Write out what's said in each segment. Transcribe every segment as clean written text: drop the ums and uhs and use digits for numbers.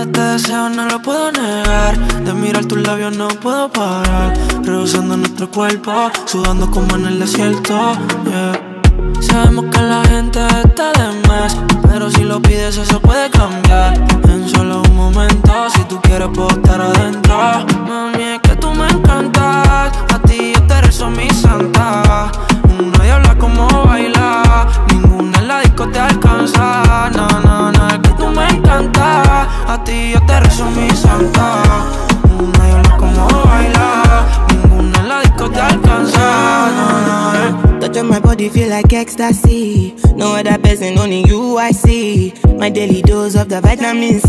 Este deseo no lo puedo negar. De mirar tus labios no puedo parar. Rehusando nuestro cuerpo, sudando como en el desierto, yeah. Sabemos que la gente está de más, pero si lo pides eso puede cambiar en solo un momento. Si tú quieres puedo estar adentro. Mami, es que tú me encantas. A ti yo te rezo mi santa. Una diabla como baila, ninguna en la disco te alcanza. No, no, no, es que tú me encantas. A ti yo te rezo mi santa. Una diabla como baila, ninguna en la disco te alcanza. No, no, Touch on my body feel like ecstasy. No other person, only you I see. My daily dose of the vitamin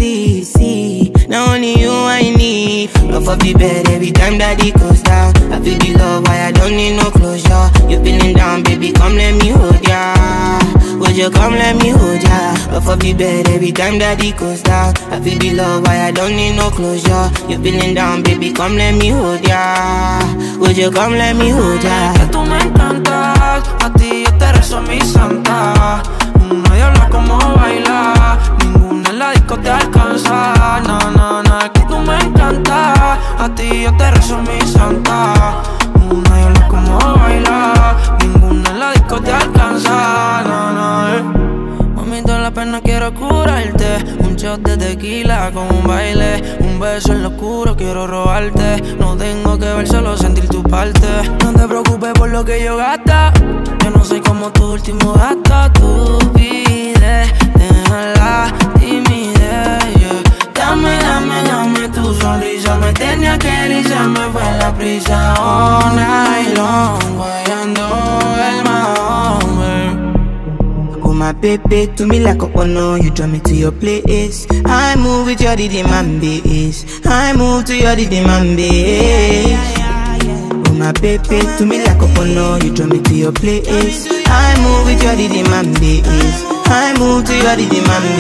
C. Now only you I need. Off of the bed every time that it goes down. I feel the love, why I don't need no closure. You feeling down, baby, come let me hold ya. Would you come let me hold ya? Off of the bed every time that it goes down. I feel the love, why I don't need no closure. You feeling down, baby, come let me hold ya. Would you come let me hold ya? que tú me encantas. A ti yo te rezo mi santa. Una diabla como baila, ninguna en la disco te alcanza. No, no, no, es que tú me encantas. A ti yo te rezo mi santa. Una diabla como baila, ninguna en la disco te alcanza. No, no, Mami, toda la pena quiero curarte. Un shot de tequila con un baile. Un beso en lo oscuro quiero robarte. No tengo que ver, solo sentir tu parte. No te preocupes por lo que yo gasta. Yo no soy como tu último gasto. Tú pides, deja la timidez, yeah. Dame, dame, dame tu sonrisa. Me tenía que ir y se me fue la prisa. All night long, guayando el mahón, babe. Oh my baby, to me like a no, you draw me to your place. I move with your rhythm and bass. I move to your rhythm and bass. Oh my baby, to me like a no, you draw me to your place. I move with your rhythm and bass. I move to your rhythm and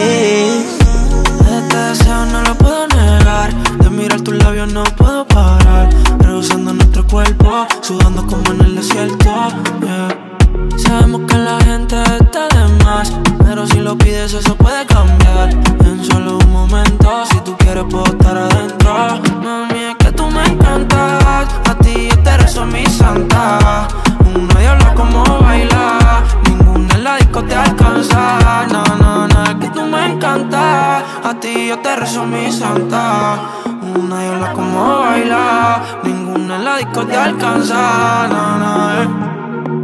bass. Este deseo no lo puedo negar. De mirar tus labios no puedo parar. Rehusando nuestro cuerpo, sudando como en el desierto, yeah. Sabemos que la gente está de más, pero si lo pides eso puede cambiar en solo un momento. Si tú quieres puedo estar adentro. Mami, es que tú me encantas. A ti yo te rezo mi santa. Una diabla como baila, ninguna en la disco te alcanza. No, no, no, es que tú me encantas. A ti yo te rezo mi santa. Una diabla como baila, ninguna en la disco te alcanza. No, no,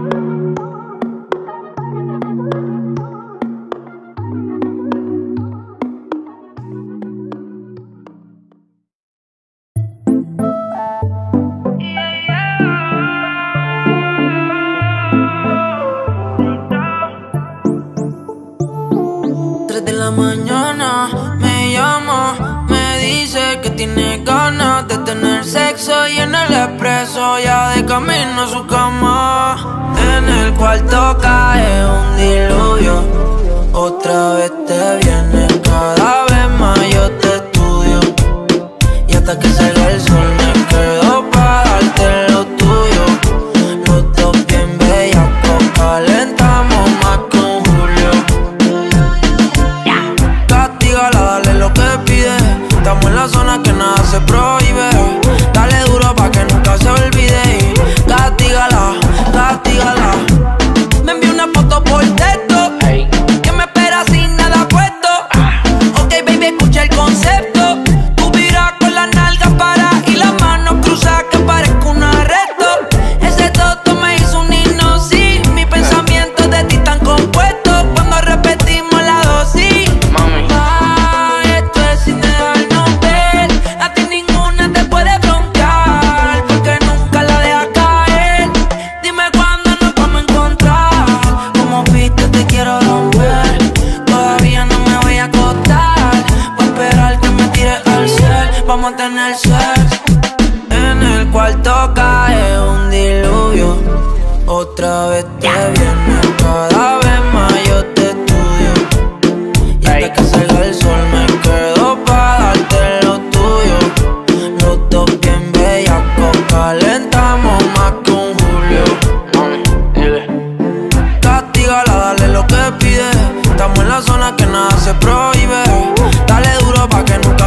mañana me llama, me dice que tiene ganas de tener sexo y en el expreso ya de camino a su cama. En el cuarto cae un diluvio, otra vez te viene, cada vez más yo te estudio. Y hasta que salga el sol me quedo para darte lo tuyo. Los dos bien bellacos, calentamos más con Julio. Dale lo que pide. Estamos en la zona que nada se prohíbe. Dale duro pa' que nunca se olvide. Y castígala, castígala. Me envió una foto por texto, que me espera sin nada puesto. Ok, baby, escucha el concepto. Tú viras con las nalgas para y las manos cruzadas que parezco un arresto. Ese toto me hizo un himno, sí. Mis pensamientos de ti están compuestos cuando repetimos la dosis. Mami. Vamos a tener sex. En el cuarto cae un diluvio, otra vez te viene, cada vez más yo te estudio. Y hasta que salga el sol me quedo pa' darte lo tuyo. Los dos bien bellacos, calentamos más que un Julio. Castígala, dale lo que pide. Estamos en la zona que nada se prohíbe. Dale duro pa' que nunca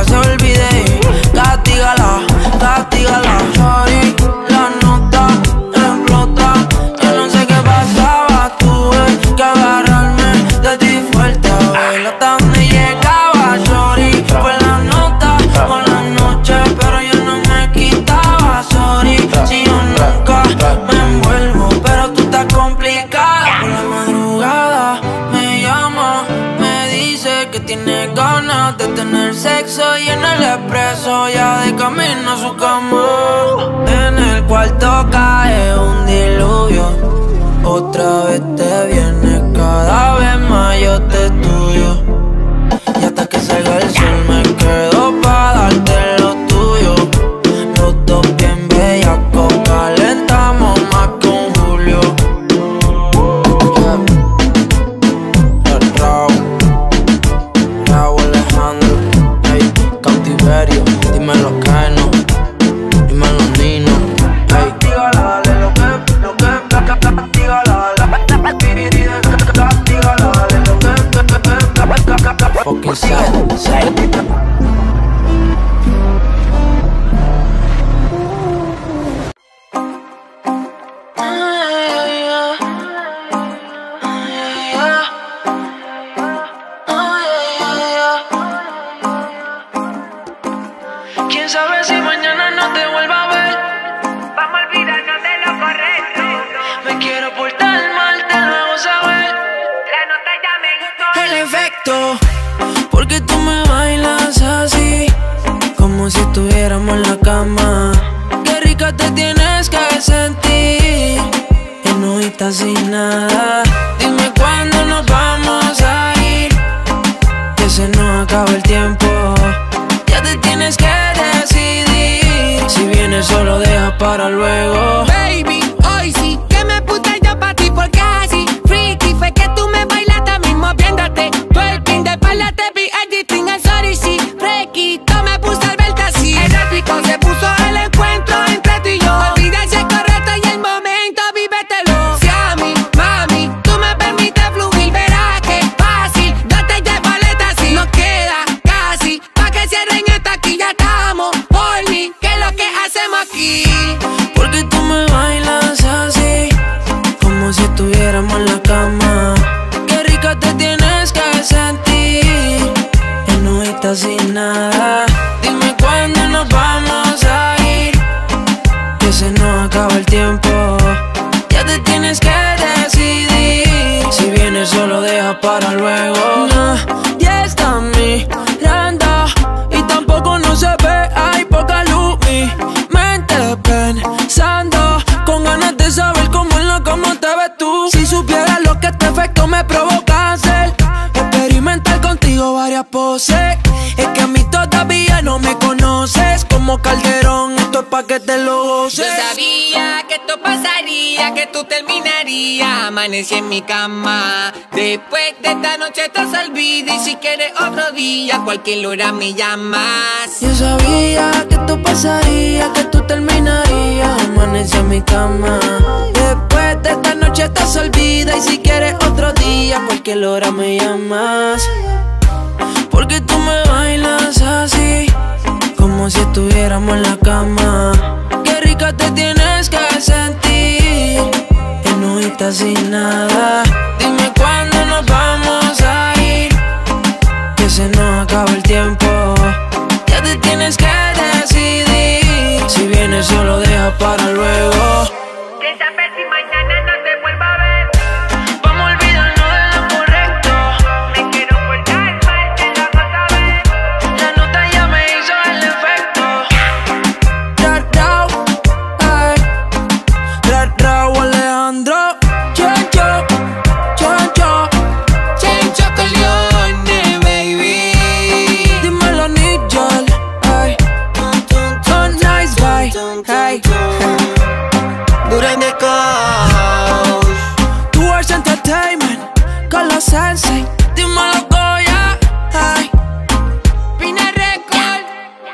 la cama. Qué rica te tienes que sentir, enojita sin nada. Dime cuándo nos vamos a ir, que se nos acaba el tiempo. Ya te tienes que decidir, si vienes solo deja para luego. Baby, hoy sí que me puse yo pa' ti porque así freaky fue que tú me bailaste mismo viéndote. Twerking de espalda te vi editing en sorry sí. Frequito me puse al verte así. Erótico se puso el encuentro entre tú y yo. Olvida si es correcto y el momento, vívetelo. Si a mí, mami, tú me permites fluir, verás que fácil. Yo te llevo aleta así. Nos queda casi pa' que cierren esta aquí, ya estamos. Por mí, ¿qué es lo que hacemos aquí? Porque tú me bailas así, como si estuviéramos en la cama. Qué rica te tienes que sentir, enojita sin nada. Dime cuándo nos vamos a ir, que se nos acaba el tiempo. Ya te tienes que decidir, si vienes solo deja para luego. Nadie está mirando y tampoco no se ve, hay poca luz. Mi mente pensando, con ganas de saber cómo en la cama te ves tú. Si supieras lo que este efecto me provoca hacer, experimentar contigo varias poses. Es que a mí todavía no me conoces, como Calderón, esto es pa' que te lo goces. Yo sabía que esto pasaría, que tú terminarías. Amanecí en mi cama. Después de esta noche te olvida. Y si quieres otro día, cualquier hora me llamas. Yo sabía que esto pasaría, que tú terminarías. Amanecí en mi cama. Después de esta noche te olvida. Y si quieres otro día, cualquier hora me llamas. Porque tú me bailas así, como si estuviéramos en la cama. Qué rica te tienes que sentir, enojita sin nada. Dime cuándo nos vamos a ir, que se nos acaba el tiempo. Ya te tienes que decidir, si vienes solo deja para luego. ¿Qué sabes si mañana no te vuelvo a ver? Vamos a olvidarnos de lo correcto. Me quiero portar mal, te lo vas a ver. La nota ya me hizo el efecto. Rau, ay. Rau, Alejandro. Chencho, Chencho. Chencho Corleone, baby. Dímelo, Nigel, ay. So nice guy, ay. Duran de Coach. Tours Entertainment, con los Sensei. Dímelo, Goya, ay. Pina Record.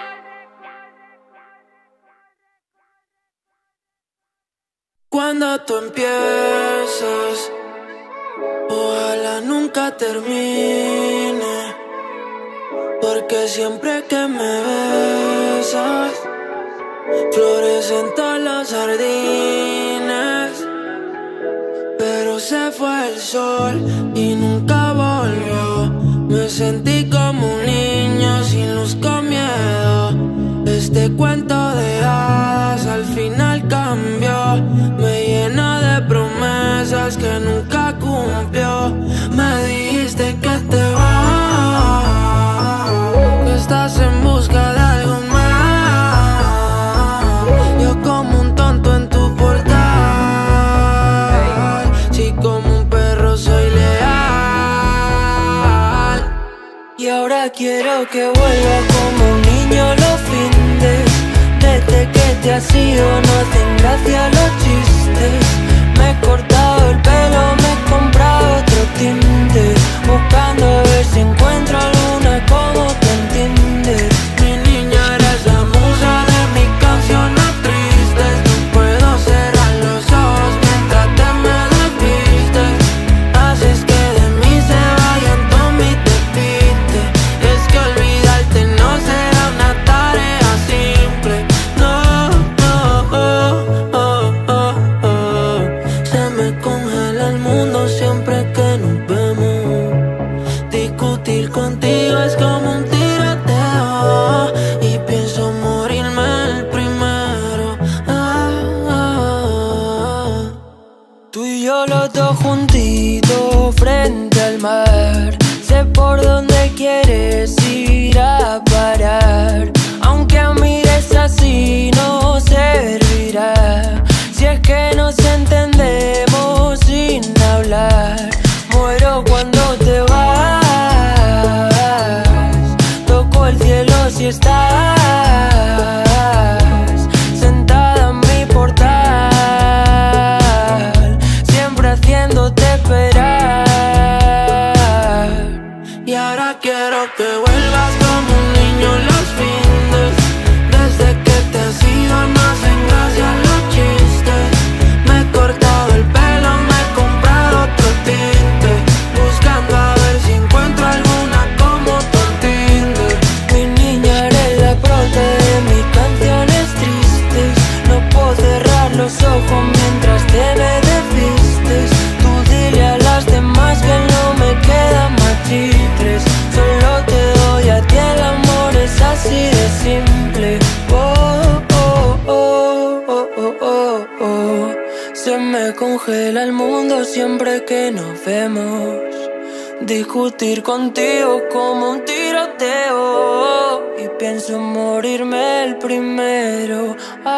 Cuando tú empiezas, ojalá nunca termine, porque siempre que me besas, florecen todos los jardines. Pero se fue el sol y nunca volvió. Me sentí como un niño sin luz, con miedo. Este cuento de hadas al final cambió. Me llenó de promesas que nunca cumplió. Me dijiste que te vas, que estás en busca de algo más. Yo como un tonto en tu portal, sí, como un perro soy leal. Y ahora quiero que vuelva como un niño los findes. Desde que te has ido no hacen gracia los chistes. Me he cortado el pelo, me he comprado otro tinte, buscando a ver si encuentro alguna como te entiende. Mi niña, eres la musa de mis canciones tristes. No puedo cerrar los ojos mientras te me desvistes. Haces que de mí se vayan todos mis despistes. Es que olvidarte no será una tarea simple. No, no, oh, oh, oh, oh. Se me congela el mundo siempre que nos vemos. Discutir contigo es como un tiroteo, y pienso morirme el primero. Tú y yo los dos juntitos frente al mar. Sé por dónde quieres ir a parar. Aunque mires así Se me congela el mundo siempre que nos vemos. Discutir contigo como un tiroteo y pienso en morirme el primero.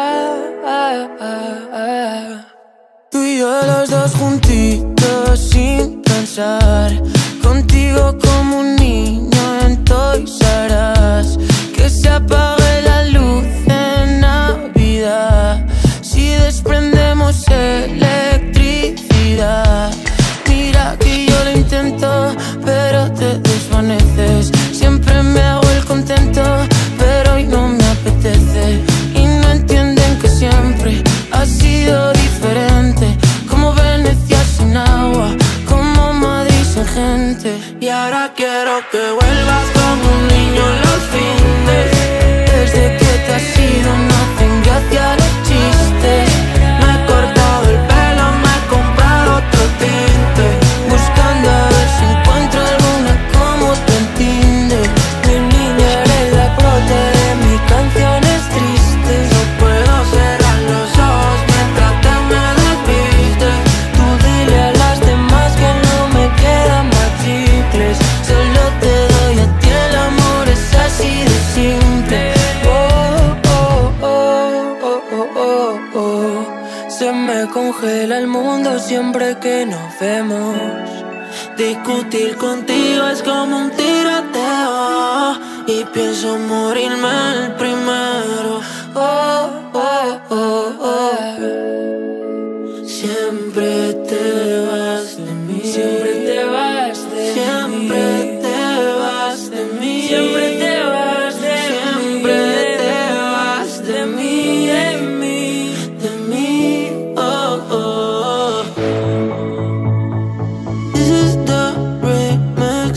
Tú y yo los dos juntitos sin pensar, contigo como un niño en Toys R Us. Que se apague la luz en Navidad si desprendemos electricidad. Mira que yo lo intento, pero te desvaneces. Siempre me hago el contento, pero hoy no me apetece. Y no entienden que siempre ha sido diferente. Como Venecia sin agua, como Madrid sin gente. Y ahora quiero que vuelvas como un niño en los fines. Desde que te has ido no hacen gracia los chistes. Me he cortado el pelo, me he comprado otro tinte, buscando a ver si encuentro alguna como te entiende. Mi niña eres la prota de mis canciones tristes. No puedo cerrar los ojos mientras te me desvistes. Tú dile a las demás que no me quedan más chicles. Solo te doy a ti, el amor es así de simple. Se me congela el mundo siempre que nos vemos. Discutir contigo es como un tiroteo y pienso morirme el primero. Siempre te vas de mí. Siempre te vas de mí. Siempre te vas de mí. Siempre te vas de mí. Siempre te vas de mí. De mí. This is the remix.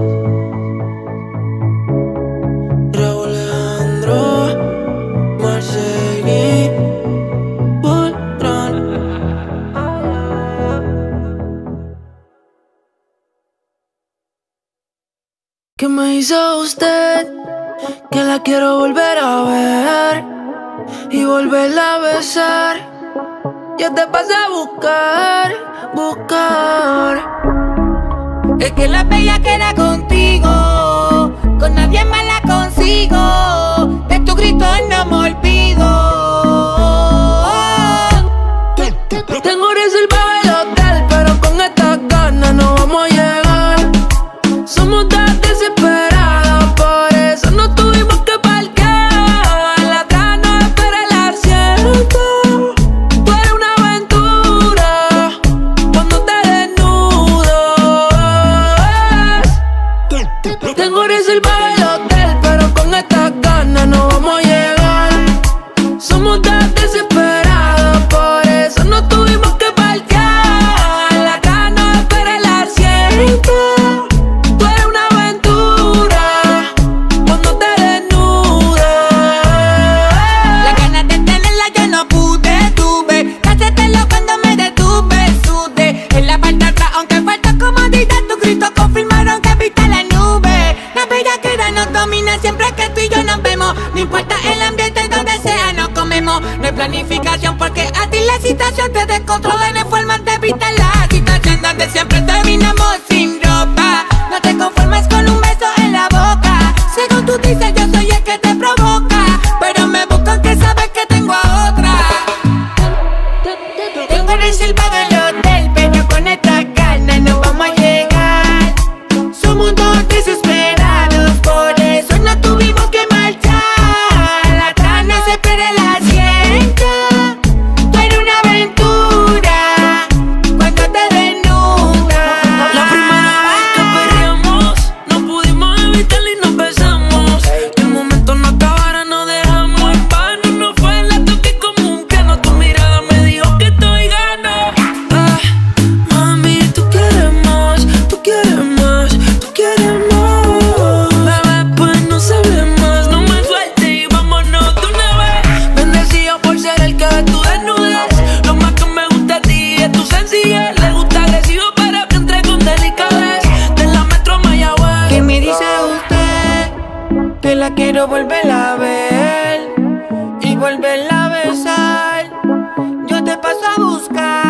Raúl Alejandro, Marcegui, Voltron. ¿Qué me hizo usted? Que la quiero volver a ver y volverla a besar. Yo te pasé a buscar. Es que la bella que era contigo, con nadie más la consigo. De tu grito no me olvido. Tengo reservado el hotel, pero con estas ganas no vamos a llegar. Somos tan desesperados, por eso no tuvimos que parquear. La cana espera el asiento. Tú eres una aventura cuando te desnudas. Tengo reservado el hotel, pero con estas ganas no vamos a llegar. Somos tan desesperados, por eso no tuvimos que parquear. La cana espera el asiento. Tú eres una aventura cuando te desnudas. Las ganas de tenerla yo no pude, tuve que hacértelo cuando me detuve, sudé en la parte de atrás, aunque falta comodidad. Tu grito confirmaron que viste la nube. La bella que era nos domina siempre que tú y yo nos vemos. No importa el ambiente donde sea, nos comemos. No hay planificación porque a ti la situación te descontrola. No hay forma de evitar la situación donde siempre terminamos sin ropa. No te conformes con un beso en la boca. Según tú dices yo soy el que te provoca, pero me buscan que sabes que tengo a otra. Tengo reservado el hotel, pero con esta ganas no vamos a llegar. Somos dos desesperados, por eso no tuvimos que marchar. La trama se espera el asiento. Tú eres una aventura cuando te desnudas. La primera vez que perreamos, no pudimos evitarlo y nos besamos. Que el momento no acabara, no dejamos en vano. No fue la toque común que no, tu mirada me dijo que estoy gano. Mami, tú quieres más, tú quieres más, tú quieres más. Bebé, pues no se hable más, no me sueltes y vámonos de una vez. Bendecido por ser el que ve tu desnudez. Lo más que me gusta a ti es tu sencillez. Le gusta agresivo, pero que entre con delicadez. De la Metro Mayagüez. ¿Qué me dice usted? Que la quiero volver a ver y volverla a besar. Yo te paso a buscar.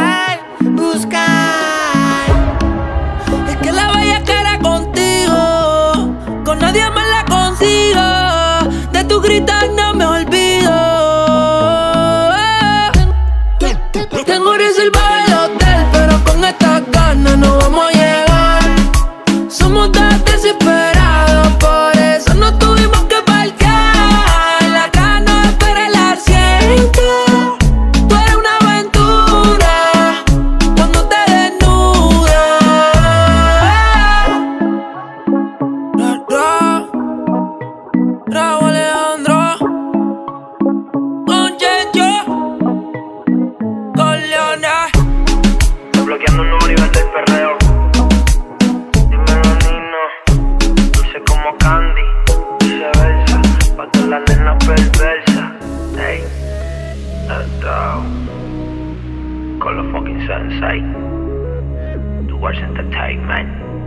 Call the fucking sensei. Towards entertainment.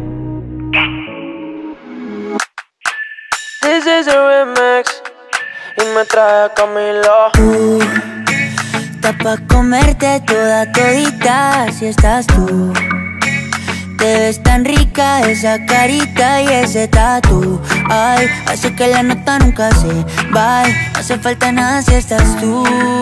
This is a remix y me trae Camilo. Está pa' comerte toda todita si estás tú. Te ves tan rica esa carita y ese tatu. Ay, hace que la nota nunca se va. No hace falta nada si estás tú.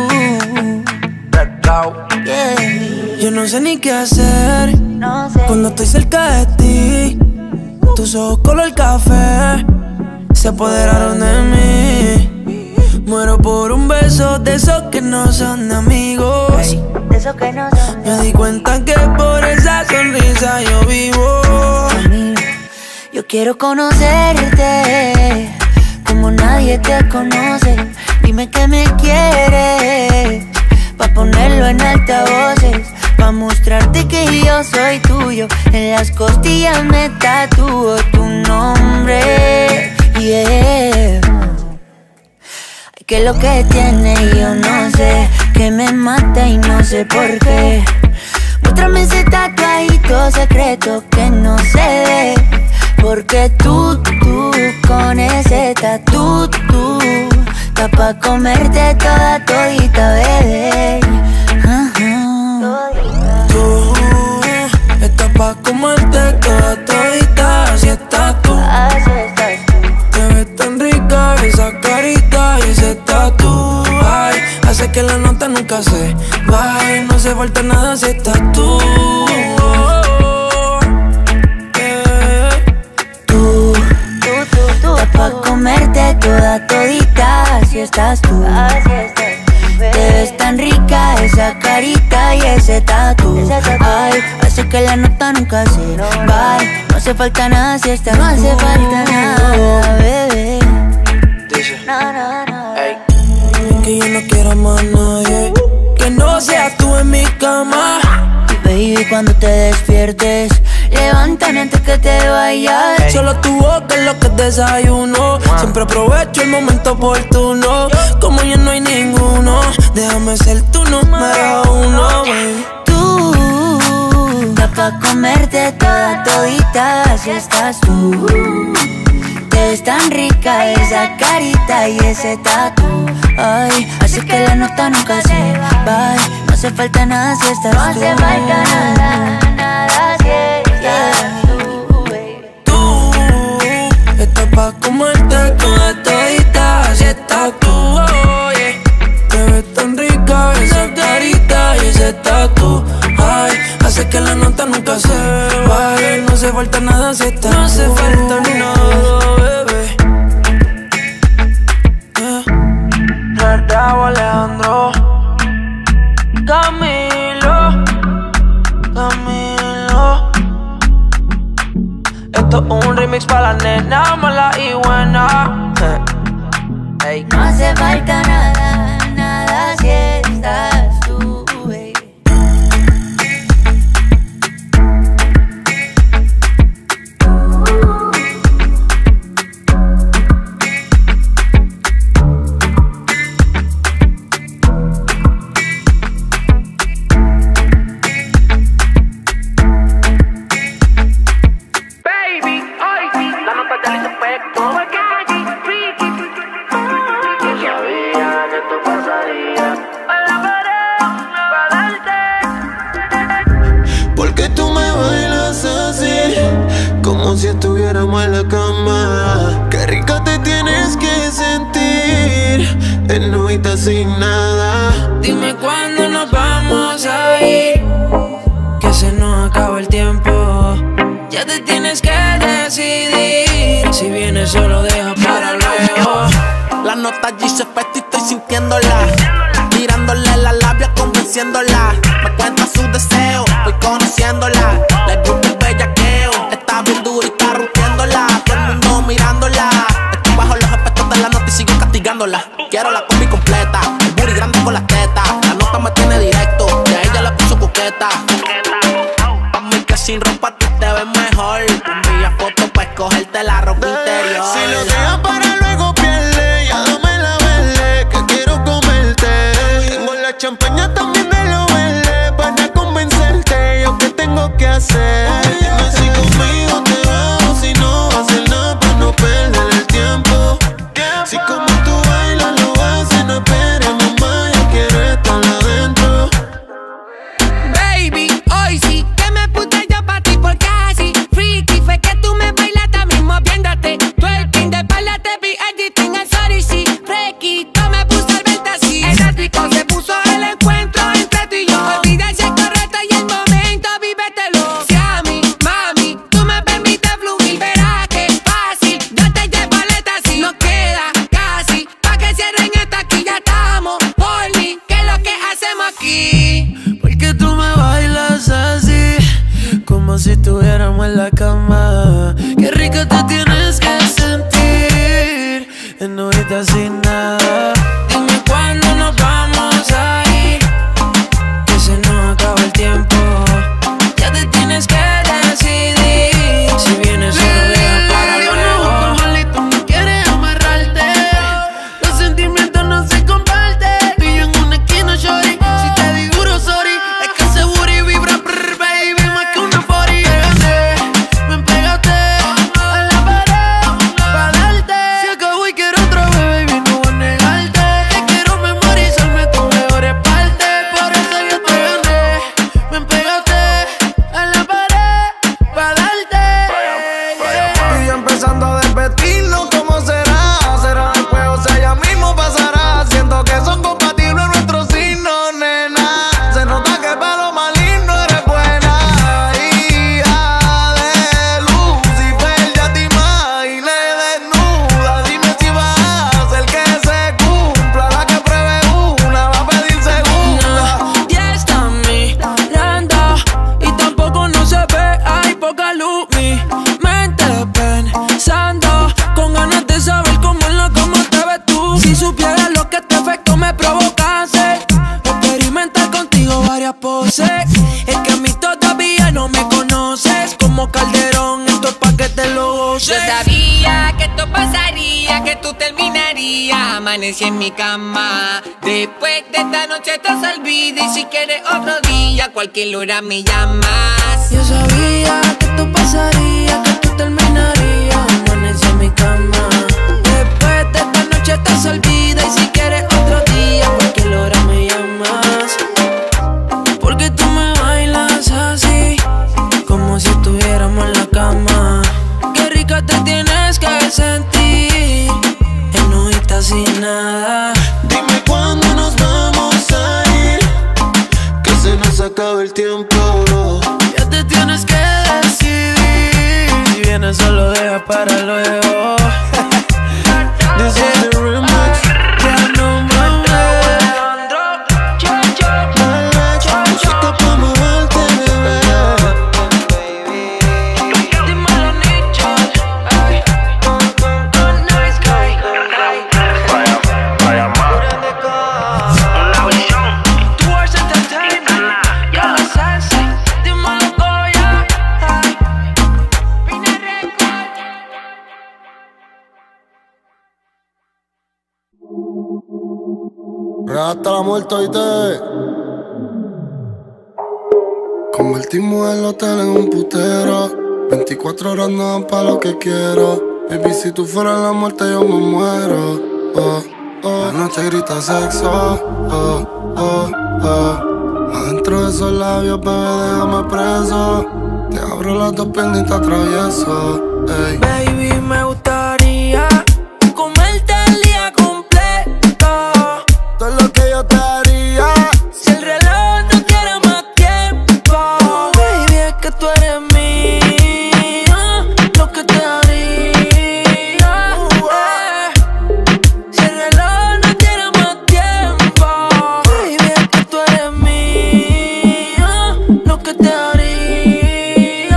Yeah. Yo no sé ni qué hacer, No sé. cuando estoy cerca de ti. Tus ojos color café se apoderaron de mí. Muero por un beso de esos que no son de amigos. Ay, de esos que no son. Me di cuenta que por esa sonrisa yo vivo. Yo quiero conocerte como nadie te conoce. Dime que me quieres, pa' ponerlo en altavoces, pa' mostrarte que yo soy tuyo. En las costillas me tatúo tu nombre, yeah. Ay, que lo que tiene yo no sé, que me mata y no sé por qué. Muéstrame ese tatuajito secreto que no se ve, porque tú con ese tatu, está pa' comerte toda todita, bebé. Tú estás pa' comerte toda todita, así estás tú. Así estás tú. Te ves tan rica esa carita y ese tatu. Ay, hace que la nota nunca se vaya. No hace falta nada si estás tú. Estás pa' comerte toda todita, así estás tú. Te ves tan rica esa carita y ese tatu. Ay, hace que la nota nunca se va. No hace falta nada si estás tú. No hace falta nada, bebé. Dice, No. ey, que yo no quiero más nadie que no seas tú en mi cama. Baby, cuando te despiertes, levántame antes que te vayas. Solo tu boca es lo que desayuno. Siempre aprovecho el momento oportuno. Como ya no hay ninguno, déjame ser tu número uno, baby. Tú, estás pa' comerte toda todita, si estás tú. Te ves tan rica esa carita y ese tatu. Ay, hace que la nota nunca se va. No hace falta nada si estás tú. No hace falta nada si estás tú, baby. Tú estás pa' comerte toda todita, si estás tú, oh, yeah. Te ves tan rica esa carita y ese tatu. Ay, hace que la nota nunca se vaya. No hace falta nada si estás tú. No hace falta ni nada, bebé. Verdad, Alejandro, Camilo. Esto es un remix para la nena mala y buena. Hey. No hace falta nada si estás tú, baby. Como si estuviéramos en la cama. Qué rica te tienes que sentir en novita sin nada. Dime cuándo nos vamos a ir, que se nos acaba el tiempo. Ya te tienes que decidir. Si vienes solo deja para luego. La nota allí se efecto y estoy sintiéndola. Mirándole la labia, convenciéndola. Me cuenta sus deseos, voy conociéndola. Le gusta el bellaqueo, está bien dura y está rompiéndola. Todo el mundo mirándola. Estoy bajo los efectos de la nota y sigo castigándola. Quiero la combi completa, el booty grande con las tetas. La nota me tiene directo, y a ella la puso coqueta. Pa' mí que sin ropa tú te ves mejor. Envía fotos pa' escogerte la ropa interior. Si lo dejas para luego pierde, ya dame la verde, que quiero comerte. Tengo la champaña también de lo verde, para pose. Es que a mí todavía no me conoces. Como Calderón, esto es pa' que te lo goces. Yo sabía que esto pasaría, que tú terminarías. Amanecí en mi cama. Después de esta noche te olvida. Y si quieres otro día, cualquier hora me llamas. Yo sabía que esto pasaría, que tú terminarías. Amanecí en mi cama. Después de esta noche te olvida. Y si quieres otro día, cualquier hora me llamas. Porque tú me bailas así, como si estuviéramos en la cama. Qué rica te tienes que sentir, enojita sin nada. Dime cuándo nos vamos a ir, que se nos acaba el tiempo. Ya te tienes que decidir, si vienes solo deja para luego. This is the remix. Ya no me Música pa' moverte, bebé. dímelo, Nicho. Nice guy. Towards Entertainment. Ya lo sabes. Dímelo, Goya. Pina Record. Hasta la muerte, oíste. Convertimos el hotel en un putero. 24 horas no dan pa' lo que quiero. Baby, si tú fueras la muerte yo me muero. Oh, oh. La noche grita sexo. Oh, oh, oh. Adentro de esos labios, bebé, déjame preso. Te abro las dos piernas y te atravieso. Ey. Baby, me gustaría comerte el día completo. Todo lo que yo te haría. Si el reloj no quiere más tiempo, baby, es que tú eres mía. Lo que te haría. Si el reloj no quiere más tiempo, baby, es que tú eres mía. Lo que te haría.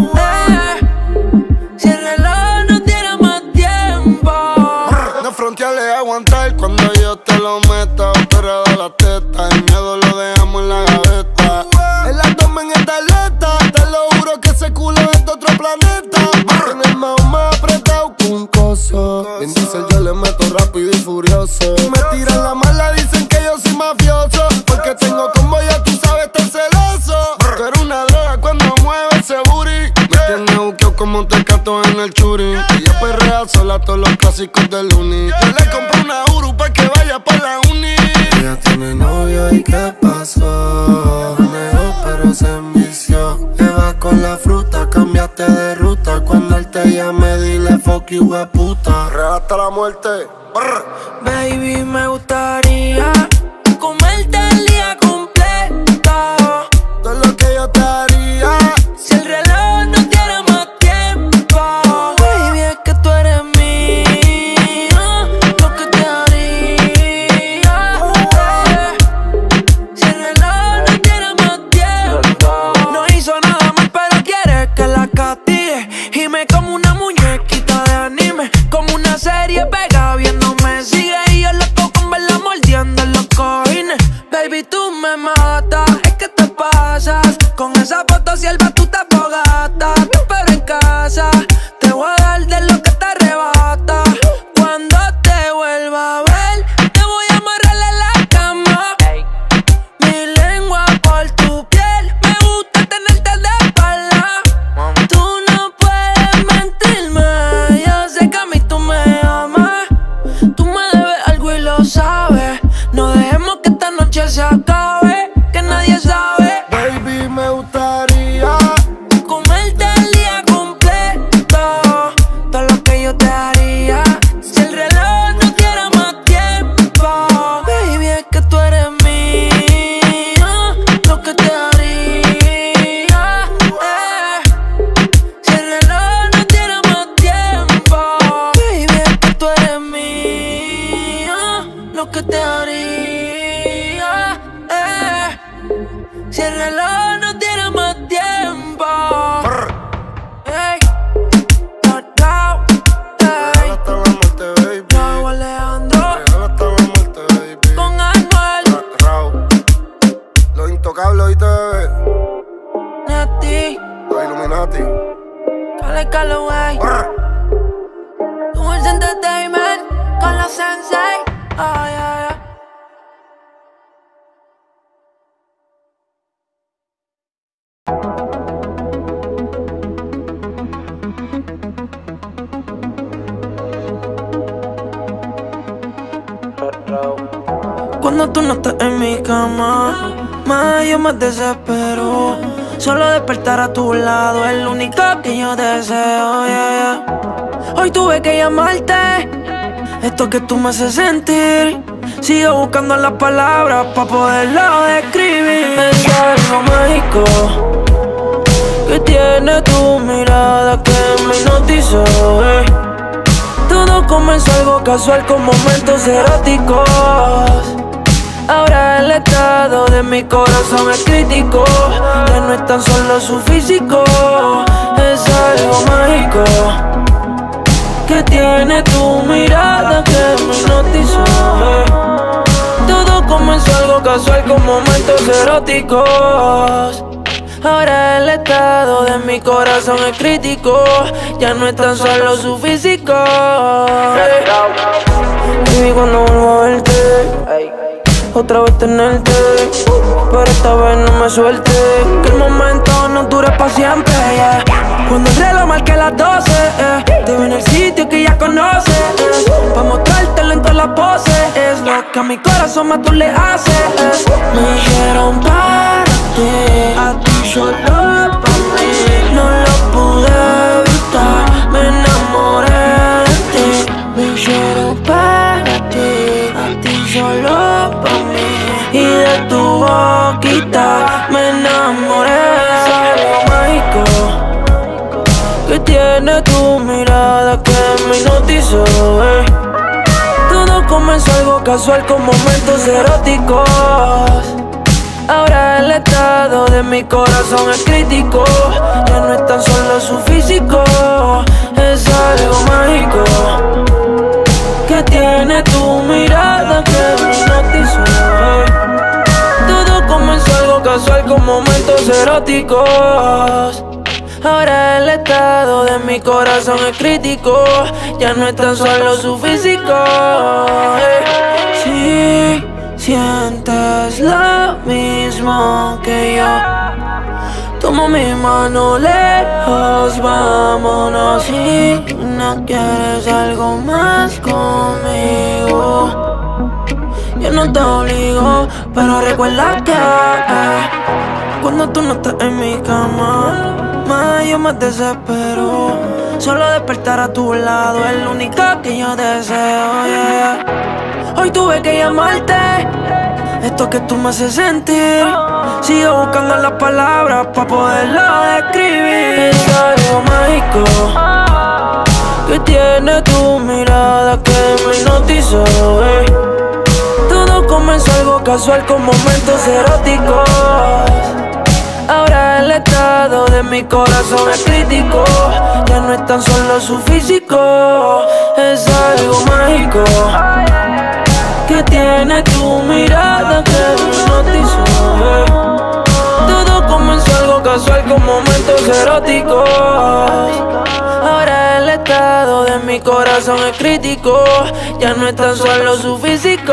Si el reloj no tiene más tiempo. No fronteales aguantar cuando yo te lo meta. Operada la teta, el miedo lo dejamos en la gaveta. El abdomen está alerta, te lo juro que ese culo es de otro planeta. En el más apretado que un coso. Bien dice yo le meto rápido y furioso. Me tiran la mala, dicen que yo soy mafioso. Porque tengo combo, ya tú sabes, estar celoso. Tú eres una droga cuando mueve ese booty. Me tiene buqueo como un tecato en el churi. Y yo perrea sola todos los clásicos del uni. Yo le compré una Uru pa' que vaya pa' la uni. Ella tiene novio y ¿qué pasó? Negó pero se envició. Eva con la fruta, cambiaste de ruta. Cuando él te llame dile fuck you, puta. Hasta la muerte. Baby, me gustaría comerte el día completo. Todo lo que yo te haría. Si el reloj no tiene más tiempo, baby, es que tú eres mía. Lo que te haría. Si el reloj no tiene más tiempo. No hizo nada mal, pero quiere que la castigue. Y me como una muñequita de anime, como una serie pega viéndome sigue. Y yo loco con verla mordiendo en los cojines. Baby, tú me matas, es que te pasas. Con esa foto sierva tú te fogatas. Te espero en casa, te voy a dar de lo que te arrebata. Cuando te vuelva a ver, te voy a amarrar en la cama. Mi lengua por tu piel, me gusta tenerte de espalda. Tú no puedes mentirme, yo sé que a mí tú me amas. Tú me debes algo y lo sabes. No dejemos que esta noche se acabe, que nadie sabe. Baby, me gustaría Comerte el día completo, todo lo que yo te haría. Si el reloj no tiene más tiempo, baby, es que tú eres mía. Lo que te haría. Si el reloj no tiene más tiempo, baby, es que tú eres mía. Lo que te haría. Si el reloj no tiene más tiempo. Ey, no, ey. hasta la muerte, baby. Raúl Alejandro Hasta la muerte, baby. con Anuel. Raúl, los intocables, oíste. like Callaway. Who's Entertainment con los Sensei. Oh, yeah, yeah. Cuando tú no estás en mi cama, más yo me desespero. Solo despertar a tu lado es lo único que yo deseo, yeah, yeah. Hoy tuve que llamarte, esto que tú me haces sentir. Sigo buscando las palabras pa' poderlo describir. Es algo mágico que tiene tu mirada que me hipnotizó, Todo comenzó algo casual con momentos eróticos. Ahora el estado de mi corazón es crítico. Ya no es tan solo su físico, es algo mágico que tiene tu mirada que me hipnotizó, Todo comenzó algo casual con momentos eróticos. Ahora el estado de mi corazón es crítico. Ya no es tan solo su físico. Baby, cuando vuelvo a verte, otra vez tenerte, pero esta vez no me suelte. Que el momento no dure pa' siempre, yeah. Cuando el reloj marque las 12, te veo en el sitio que ya conoces, pa' mostrártelo en todas las poses. Es lo que a mi corazón más tú le haces, Me dijeron para ti, a ti solo pa' mí. No lo pude evitar, me enamoré de ti. Me dijeron para ti, a ti solo pa' mí. Y de tu boquita me enamoré. Es algo mágico que tiene tu mirada que me hipnotizó, Todo comenzó algo casual con momentos eróticos. Ahora el estado de mi corazón es crítico. Ya no es tan solo su físico, es algo mágico que tiene tu mirada que me hipnotizó, Todo comenzó algo casual con momentos eróticos. Ahora el estado de mi corazón es crítico. Ya no es tan solo su físico, Si sientes lo mismo que yo, toma mi mano lejos, vámonos. Si no quieres algo más conmigo, yo no te obligo, pero recuerda que cuando tú no estás en mi cama, más yo me desespero. Solo despertar a tu lado es lo único que yo deseo, yeah. Hoy tuve que llamarte, esto que tú me haces sentir. Sigo buscando las palabras pa' poderlo describir. Es algo mágico que tiene tu mirada que me hipnotizó, Todo comenzó algo casual con momentos eróticos. Ahora el estado de mi corazón es crítico. Ya no es tan solo su físico, es algo mágico que tiene tu mirada que me hipnotizó, Todo comenzó algo casual con momentos eróticos. Ahora el estado de mi corazón es crítico. Ya no es tan solo su físico,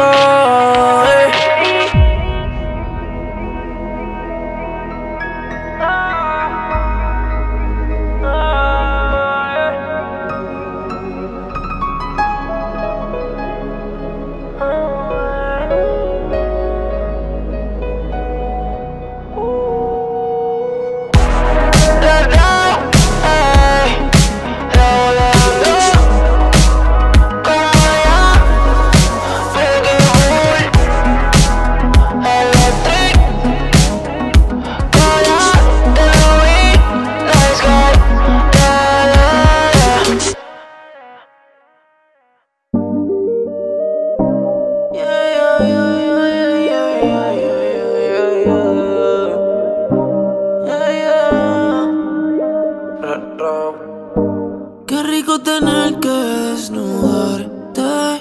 Qué rico tener que desnudarte.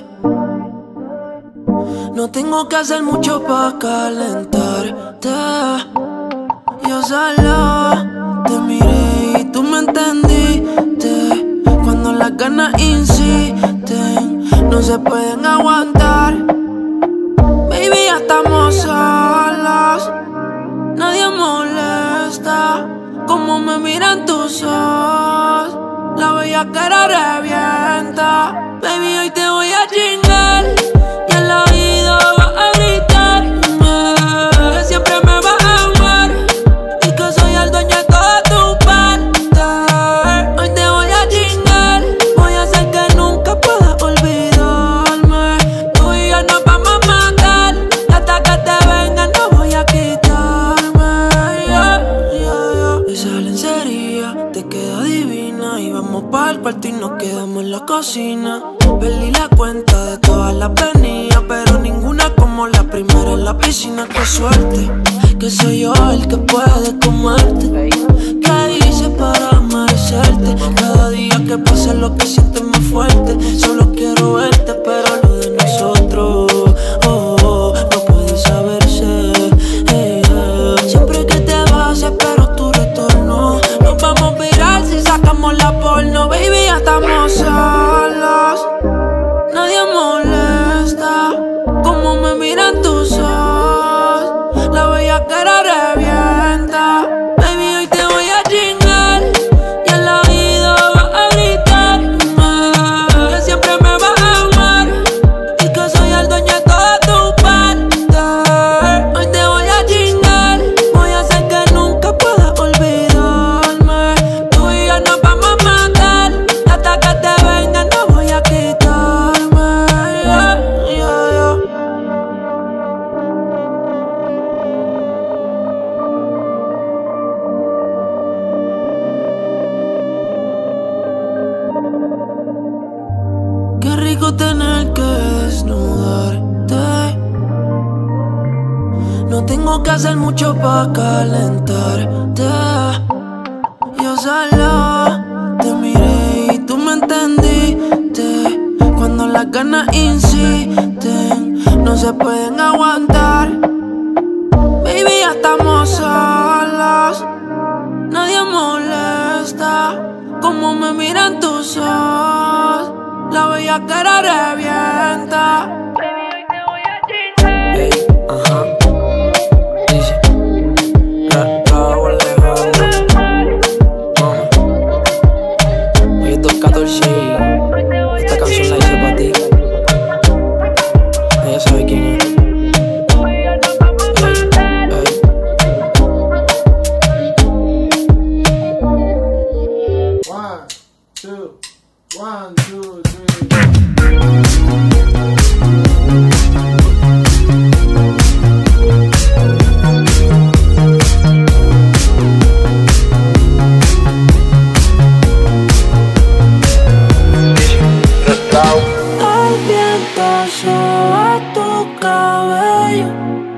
No tengo que hacer mucho pa' calentarte. Yo solo te miré y tú me entendiste. se pueden aguantar. Baby, ya estamos solos. Nadie molesta como me miran tus ojos. La bellaquera revienta. Baby, hoy te voy a chingar y en la vida vas a gritarme que siempre me vas a amar y que soy el dueño de toda tu parte. Hoy te voy a chingar, voy a hacer que nunca puedas olvidarme. Tú y yo nos vamos a matar y hasta que te venga no voy a quitarme. Esa lencería te queda divina y vamos pa'l cuarto y nos quedamos en la cocina. Perdí la cuenta de todas las venidas, pero ninguna como la primera en la piscina. Qué suerte, que soy yo el que puede comerte. ¿Qué hice para merecerte? Cada día que pasa lo que sientes más fuerte. Solo quiero verte, pero lo de nosotros no puede saberse. Siempre que te vas espero tu retorno. Nos vamos a virar si sacamos la porno. Baby, ya estamos solos. Nadie molesta como me miran tus ojos. La bellaquera revienta. Baby, hoy te voy a chingar y en la vida vas a gritarme que siempre me vas a amar y que soy el dueño de toda tu parte. Hoy te voy a chingar, voy a hacer que nunca puedas olvidarme. Tú y yo nos vamos a matar y hasta que te venga no voy a quitarme. Qué rico tener que desnudarte. No tengo que hacer mucho pa' calentarte. Yo solo te miré y tú me entendiste. Cuando las ganas insisten, no se pueden aguantar. Baby, ya estamos solos. Nadie molesta como me miran tus ojos. La bellaquera revienta. Baby, hoy te voy a chingar. Ey, ajá. Dice Raúl Alejandro. Hoy es 214 y esta canción la hice pa' ti. Ella sabe quién es. One, two, three. El viento soba tu cabello.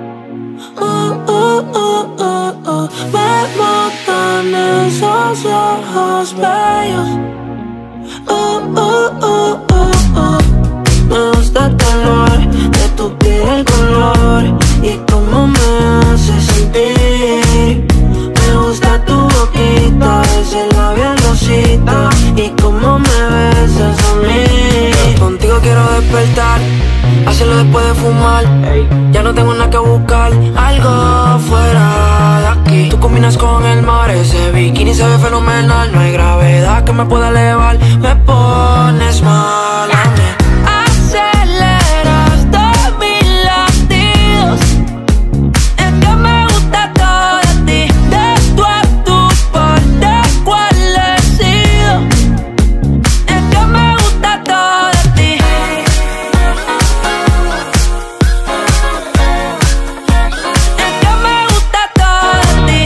Me matan esos ojos bellos. Me gusta el calor de tu piel, el color y cómo me hace sentir. Me gusta tu boquita, ese labial rosita y cómo me besas a mí. Contigo quiero despertar, hacerlo después de fumar. Ya no tengo nada que buscar, algo fuera de aquí. Tú combinas con el mar, ese bikini se ve fenomenal. No hay gravedad que me pueda elevar, me pones mal a mí. Aceleras todos mis latidos. Es que me gusta todo de ti, de tú a tú, por descualecido. Es que me gusta todo de ti. Es que me gusta todo de ti.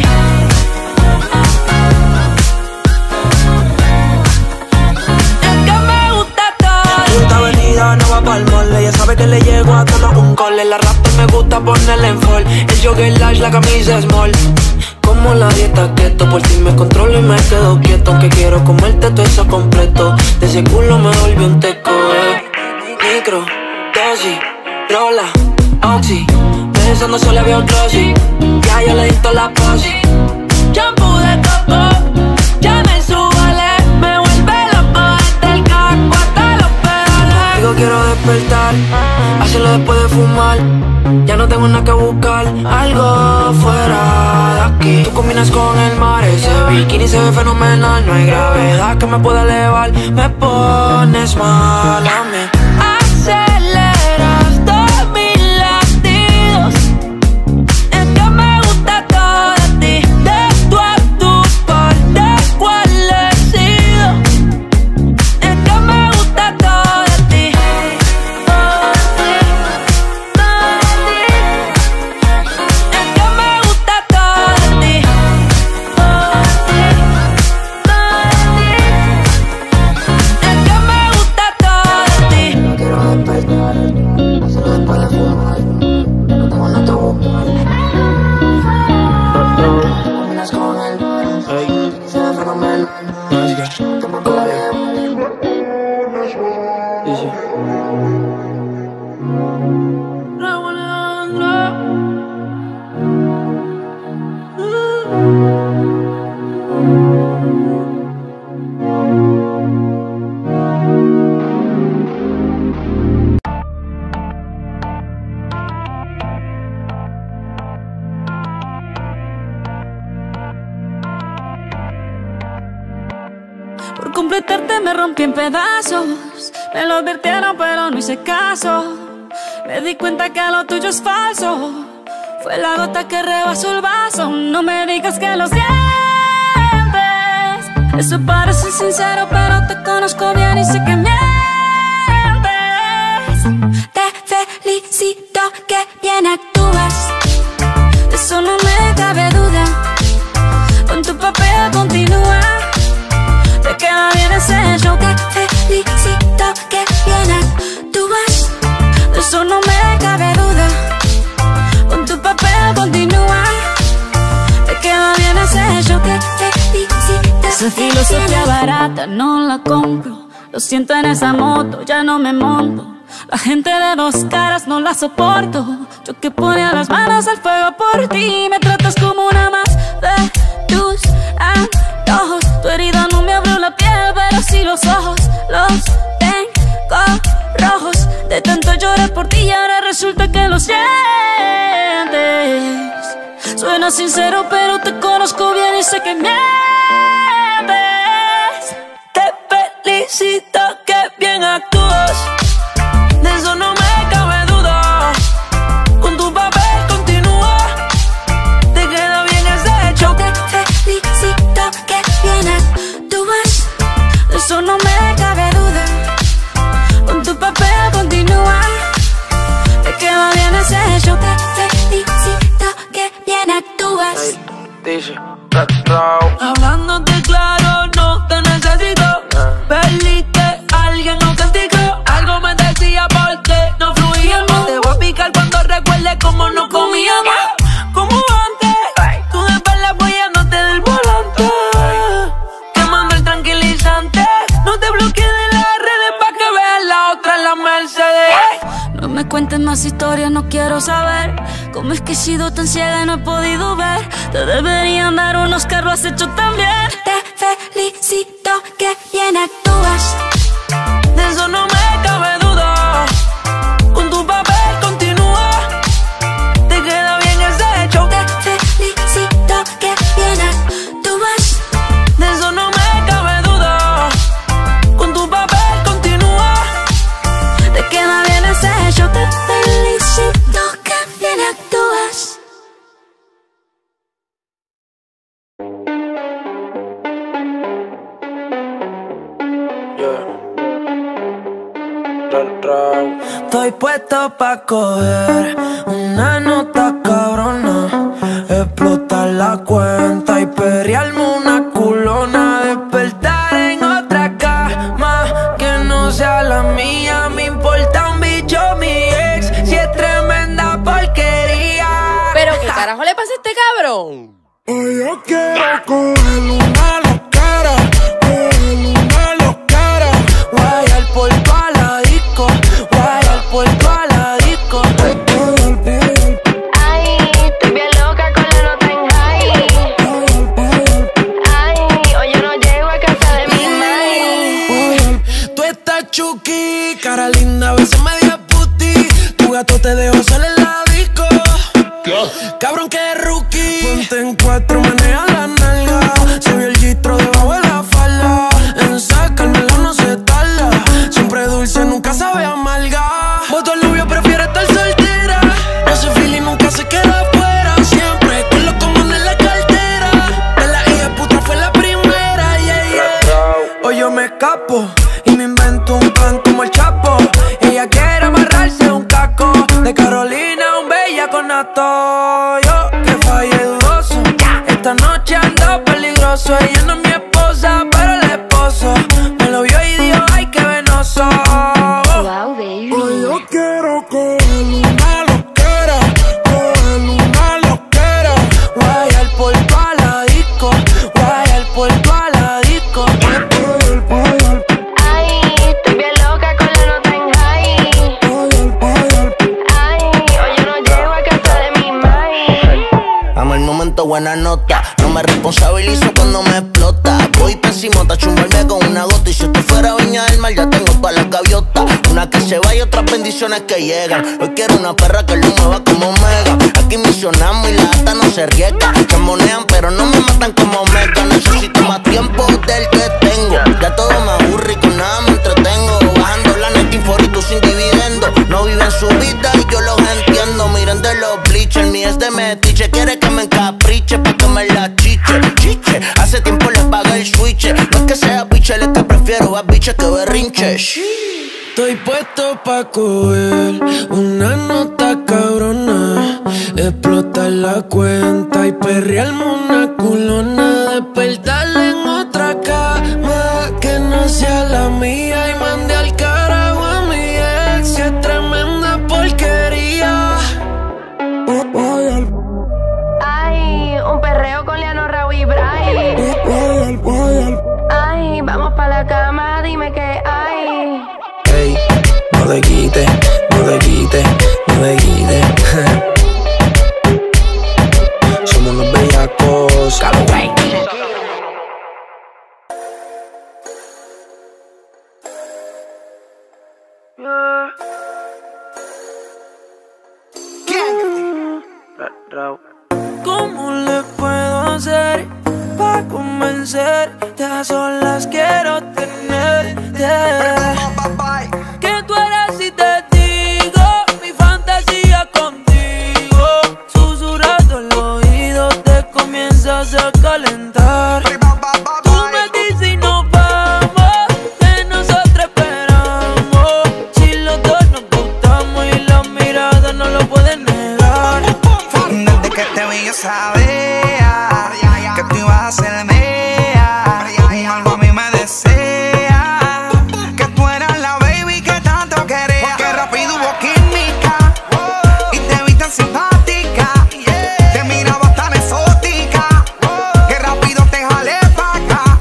Es que me gusta todo de ti. Esta avenida no va pa'l mole, ella sabe que le llego a todo un cole. La raptor me gusta ponerle en fall, el jogger large, la camisa small. Como la dieta keto, por ti me controlo y me quedo quieto. Que quiero comerte todo eso completo, de ese culo me volvió un teco. Micro, dosis, rola, oxi, pensando solo veo glossy. Ya yo le di toda la posi. Shampoo de coco, ya me subale, me vuelve loco desde el casco hasta los pedales. Digo quiero despertar, hacerlo después de fumar. Ya no tengo nada que buscar, algo fuera de aquí. Tú combinas con el mar, ese bikini se ve fenomenal. No hay gravedad que me pueda elevar, me pones mal a mí. Aceleras todos mis latidos, es que me gusta todo de ti. De tú a tu parte, ¿cuál he sido? Es que me gusta todo de ti. Todo de ti, todo de ti. Es que me gusta todo de ti. Todo de ti, todo de ti. Es que me gusta todo de ti. No quiero despertar, hacerlo después de fumar. Ya no tengo nada que buscar. Combinas con el mar, se ve fenomenal. Por completarte me rompí en pedazos. Me lo advirtieron pero no hice caso. Me di cuenta que lo tuyo es falso. Fue la gota que rebasó el vaso. No me digas que lo sientes. Eso parece sincero pero te conozco bien y sé que mientes. Te felicito que bien actúas, De eso no me cabe duda. Con tu papel continúa. Te queda bien ese show. te felicito que bien actúas. De eso no me cabe duda. Con tu papel continúa. Te queda bien ese show. Te felicito. Esa filosofía barata no la compro. Lo siento en esa moto, ya no me monto. La gente de dos caras no la soporto. Yo que ponía las manos al fuego por ti. Me tratas como una más de tus antojos. Tu herida no me abrió la piel, pero sí los ojos. Los tengo rojos. De tanto llorar por ti y ahora resulta que lo sientes. Suena sincero pero te conozco bien y sé que mientes. Te felicito que bien actúas. De eso no me cabe duda. Con tu papel continúa. Te queda bien ese show. Te felicito que bien actúas. De eso no me cabe duda. Con tu papel continúa. Te queda bien ese show. Te felicito que bien actúas. Dice, Hablándote claro, no te necesito. Perdiste, alguien nos castigó. Algo me decía porque no fluíamos. Te voy a picar cuando recuerde cómo nos comíamos. Como antes, tú de espalda apoyándote del volante. Quemando el tranquilizante. No te bloquees de las redes pa' que veas la otra en la Mercedes. No me cuentes más historias, no quiero saber cómo es que he sido tan ciega y no he podido ver. Te deberían dar un Oscar, lo has hecho tan bien. Te felicito que bien actúas. De eso no me cabe duda. Con tu papel continúa. Te queda bien ese show. Te felicito que bien actúas. De eso no me cabe duda. Con tu papel continúa. Te queda bien ese show. Te felicito que bien actúas. Estoy puesto pa' coger una nota cabrona, explotar la cuenta y perrearme una culona, despertar en otra cama que no sea la mía. Me importa un bicho mi ex, si es tremenda porquería. ¿Pero qué carajo le pasa a este cabrón? Hoy yo quiero coger una locara, guayar por toda la disco, guayar por toda la disco. Ay, estoy bien loca con la nota en high. Ay, hoy yo no llego a casa de mi madre. Tú estás chuki, cara linda, a veces me gato te dejo salir en la disco. Cabrón que rookie. Ponte en cuatro, maneja la nalga. Se vio el gistro debajo de la falda. En sacármela no se tarda. Siempre dulce, nunca sabe amarga. Voto al novio, prefiere estar soltera. No se fila y nunca se queda afuera. Siempre con los comunes en la cartera. De la hija puta fue la primera, yeah, yeah. Hoy yo me escapo y me invento un plan como el Chapo. Ella quiere amarrarse un caco. De Carolina, un bellaco nato. Yo que fallé dudoso. Esta noche ando peligroso. Ella no es mi esposa, pero el esposo me lo vio y dijo, ay, qué venoso. Wow, baby. Hoy yo quiero coger una loquera. Coger una loquera. Guayar por toda la disco. Guayar por toda la disco. Ay, estoy bien loca con la nota en high. Ay, hoy yo no llego a casa de mi mai. Amo el momento, buena nota. No me responsabilizo cuando me explota. Voy pésimo, ta' chumbarme con una gota. Y si esto fuera Viña del Mar, ya tengo todas las gaviotas. Una que se va y otras bendiciones que llegan. Hoy quiero una perra que lo mueva como Mega. Aquí misionamos y la ata no se riega. Se monean pero no me matan como Mega. Necesito más tiempo del que tengo. Ya todo me aburre y con nada me entretengo. Bajando la net inforito sin dividendo. No viven su vida y yo los entiendo. Miren de los bleachers, mi es de metiche. Quiere que me encapriche pa' que me la chiche. Chiche, hace tiempo le pagué el switch. No es que sea biche, es que prefiero a biche que berrinche. Estoy puesto pa' coger una nota cabrona, explotar la cuenta y perrearme una culona, despertarla en otra cama que no sea la mía y mandé al carajo a mi ex, que es tremenda porquería. Ay, un perreo con Leano, Raúl y Bray. Ay, vamos pa' la cama, dime qué hay. Ey, no te quites, no te quites, no te quites. Somos unos bellacos. Callaway. ¿Cómo le puedo hacer pa' convencerte? A solas quiero tenerte. Que tú eres y te digo mi fantasía contigo. Susurrando el oído te comienzas a calentar. Tú me dices y nos vamos, que nosotros esperamos. Si los dos nos gustamos y las miradas no lo pueden negar. Desde que te vi yo sabía que tú ibas a ser mía. Algo a mí me desea que tú eras la baby que tanto quería. Porque rápido hubo química y te vi tan simpática. Te miraba tan exótica que rápido te jalé pa' acá.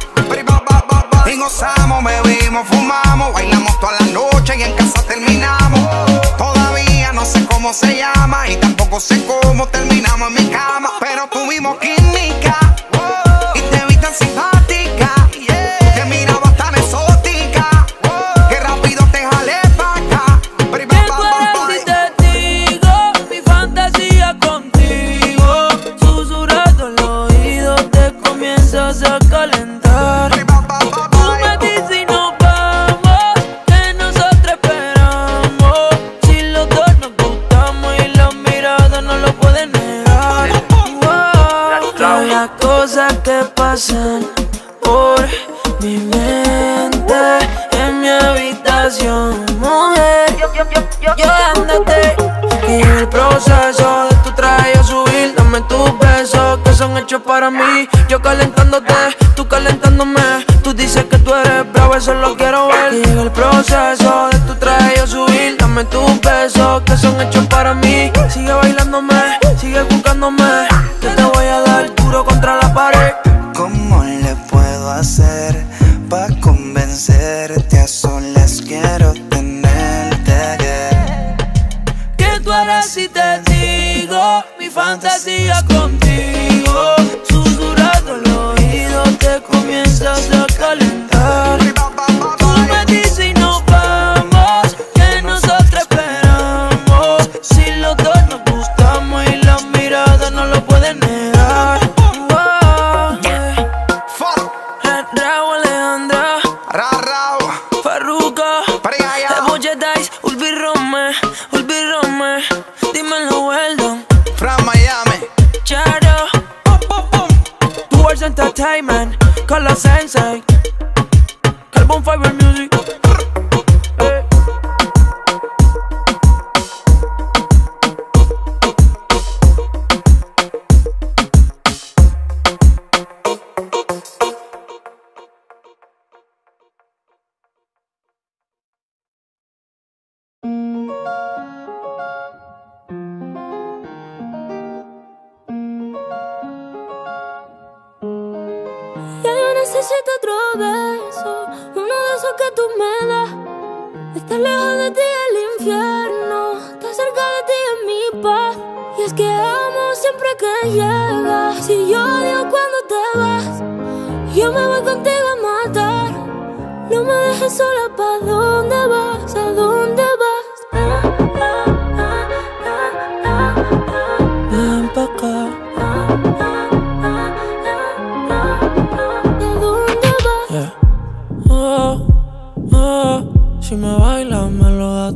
Y gozamos, bebimos, fumamos, bailamos toda la noche y en casa terminamos. Todavía no sé cómo se llama y tampoco sé cómo terminamos en mi cama. Pero tuvimos química y te vi tan simpática. Te miraba tan exótica que rápido te jalé pa' acá. Que tú eres y te digo mi fantasía contigo. Susurrando el oído te comienzas a calentar. Tú me dices y nos vamos, que nosotros esperamos. Si los dos nos gustamos y las miradas no lo pueden negar. Wow, las cosas que pasan por mi mente en mi habitación, mujer. Yo dándote y el proceso de tu traje a subir. Dame tus besos que son hechos para mí. Yo calentándote, tú calentándome. Tú dices que tú eres bravo, eso lo quiero ver. Y llega el proceso de tu traje a subir. Dame tus besos que son hechos para mí. Sigue bailándome, sigue buscándome. Que te voy a dar duro contra la pared. ¿Cómo le puedo hacer pa' convencerte? A solas quiero tenerte. Que tú eres y te digo mi fantasía contigo. Susurrando el oído te comienzas a calentar. Tú me dices y nos vamos, que nosotros esperamos. Entertainment, con los Sensei, Carbon Fiber Music. Necesito otro beso, uno de esos que tú me das. Estar lejos de ti es el infierno, estar cerca de ti es mi paz. Y es que amo siempre que llegas. Si yo odio cuando te vas, yo me voy contigo a matar. No me dejes sola, ¿pa' dónde vas? ¿A dónde vas? Ven pa' acá. Si me bailas me lo das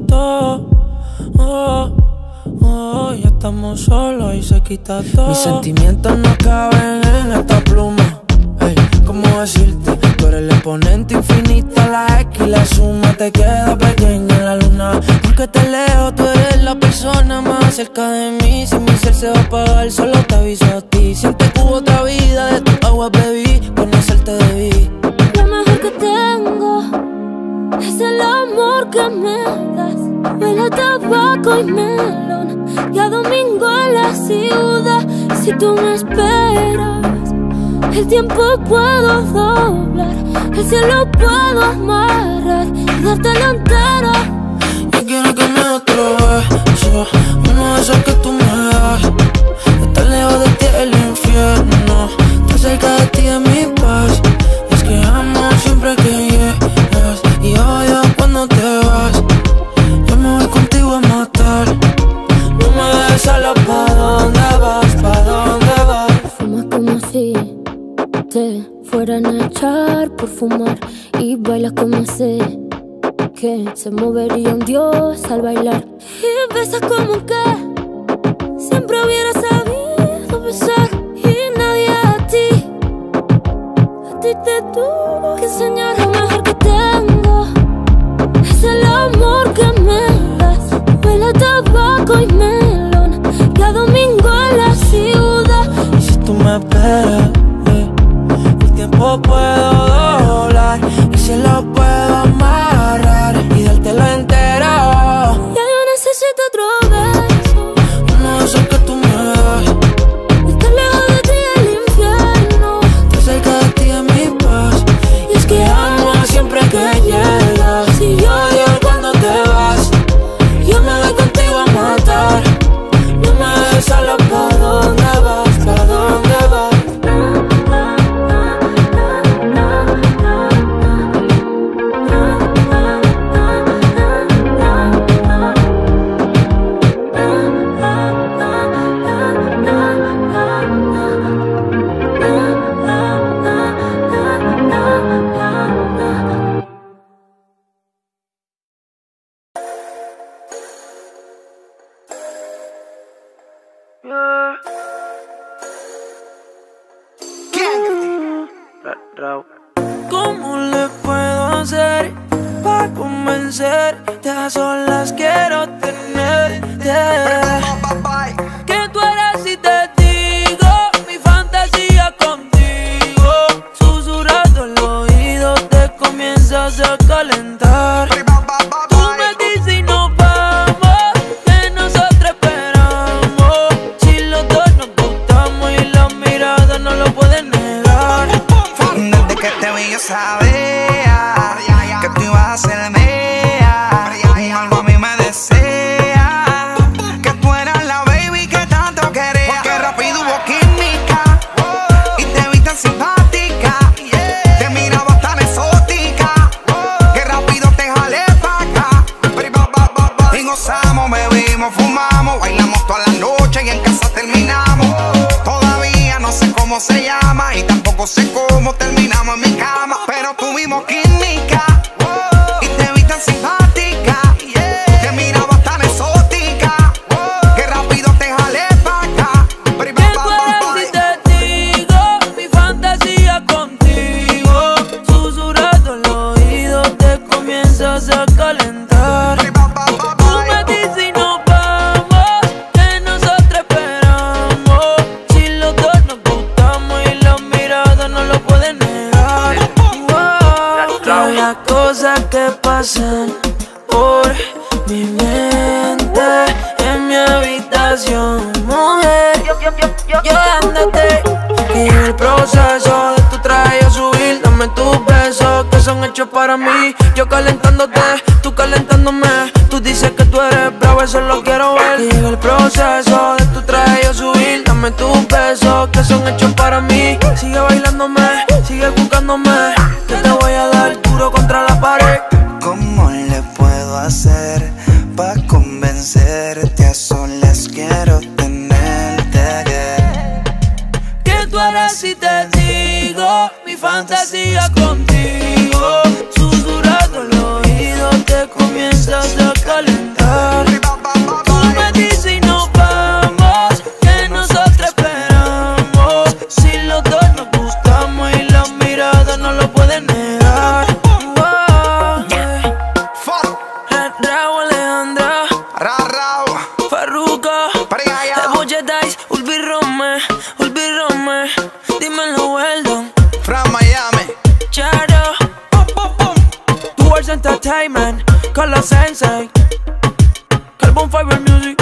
todo. Ya estamos solos y se quita todo. Mis sentimientos no caben en esta pluma. Ey, ¿cómo decirte? Tú eres el exponente infinito, la X y la suma te queda pequeña en la luna. Porque te leo, tú eres la persona más cerca de mí. Si mi ser se va a apagar, solo te aviso a ti. Siente que hubo otra vida, de tu agua bebí, conocerte debí. Lo mejor que tengo es el amor que me das. Huele a tabaco y melón, y a domingo en la ciudad. Si tú me esperas, el tiempo puedo doblar, el cielo puedo amarrar y dártelo entero. Yo quiero que me des otro beso, uno de esos que tú me das. Estar lejos de ti es el infierno, estar cerca de ti es mi paz. Y es que amo siempre que llegas y odio cuando te vas. Yo me voy contigo a matar. No me dejes sola, ¿pa' dónde vas? ¿Pa' dónde vas? Fumas como si te fueran a echar por fumar, y bailas como sé que se movería un dios al bailar. Y besas como que siempre hubiera sabido besar. Y nadie a ti te tuvo que enseñar. Lo mejor que tengo es el amor que me das. Huele a tabaco y melón, y a domingo en la ciudad. Y si tú me esperas, el tiempo puedo doblar, y se lo puedo amarrar y dártelo entero. Ya yo necesito otro beso, uno de esos que tú me das. Estar lejos de ti es el infierno, estar cerca de ti es mi paz. y es que amo siempre que llegas. Si yo odio cuando te vas, yo me voy contigo a matar. No me dejes solo, ¿pa' dónde vas? ¿Pa' dónde vas? ¿Cómo le puedo hacer para convencerte? A solas quiero tenerte. Que tú eres y te digo mi fantasía contigo. Susurrando el oído te comienzas a calentar. Tú me dices y nos vamos, que nosotros esperamos. Si los dos nos gustamos y la mirada no lo pueden negar. Desde que te vi yo sabía que tú ibas a ser mía. Algo a mí me desea, que tú eras la baby que tanto quería. Que rápido hubo química y te vi tan simpática. Te miraba tan exótica, que rápido te jalé pa' acá. Y gozamos, bebimos, fumamos, bailamos toda la noche y en casa terminamos. Todavía no sé cómo se llama y tampoco sé cómo terminamos en mi cama, pero tuvimos química y te vi tan simpática. Te miraba tan exótica, que rápido te jalé pa' acá. Que tú eres y te digo mi fantasía pasan por mi mente en mi habitación, mujer. Yo dándote que en el proceso de tu traje a subir, dame tus besos que son hechos para mí. Yo calentándote, tú calentándome. Tú dices que tú eres bravo, eso lo quiero ver. Que llega el proceso de tu traje a subir, dame tus besos que son hechos para mí. Sigue bailándome, sigue buscándome, que te voy a dar duro contra la pared. ¿Cómo le puedo hacer pa' convencerte? A solas quiero tenerte. ¿Qué tú harás si te digo mi fantasía contigo? Susurrando al oído te comienzas a calentar. Tú me dices y nos vamos, que nosotros esperamos. Si los dos nos gustamos y la mirada no lo pueden negar. Raúl Alejandra, Farruko, Eboche Dice, Ulvi Rome, dímelo Weldon, From Miami, Charo, Towards Entertainment, Color Sensei, Carbon Fiber Music.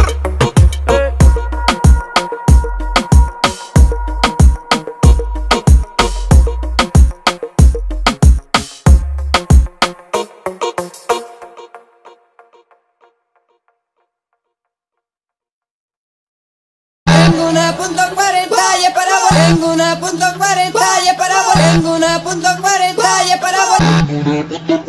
Tengo una .40 y para vos. Tengo una .40 y para vos. Tengo una .40 y para vos.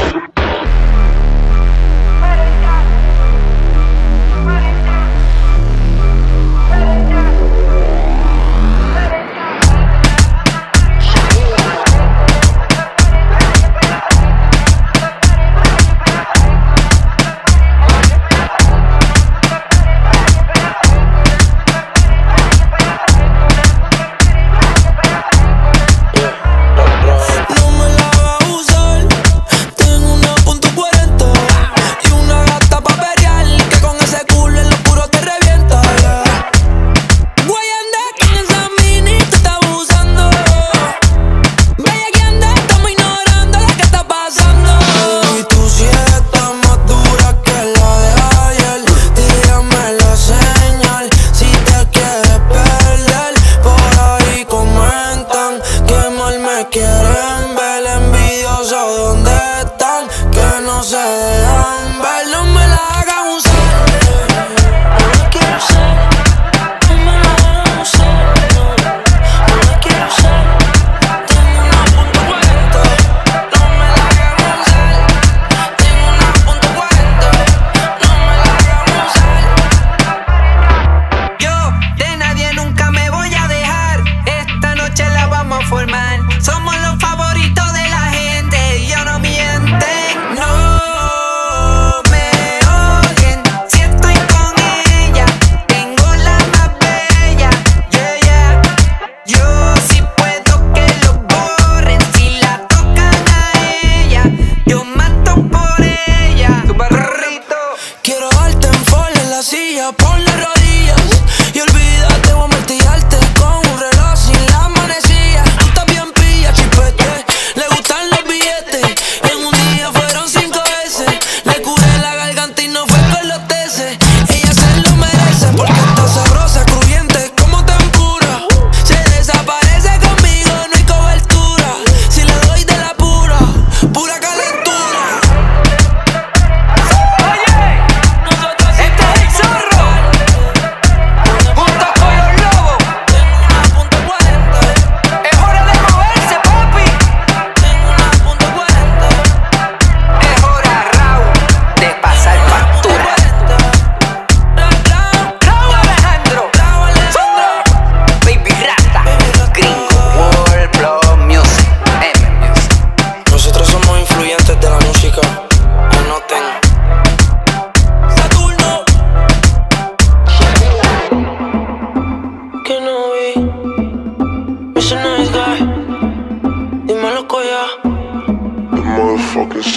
motherfucking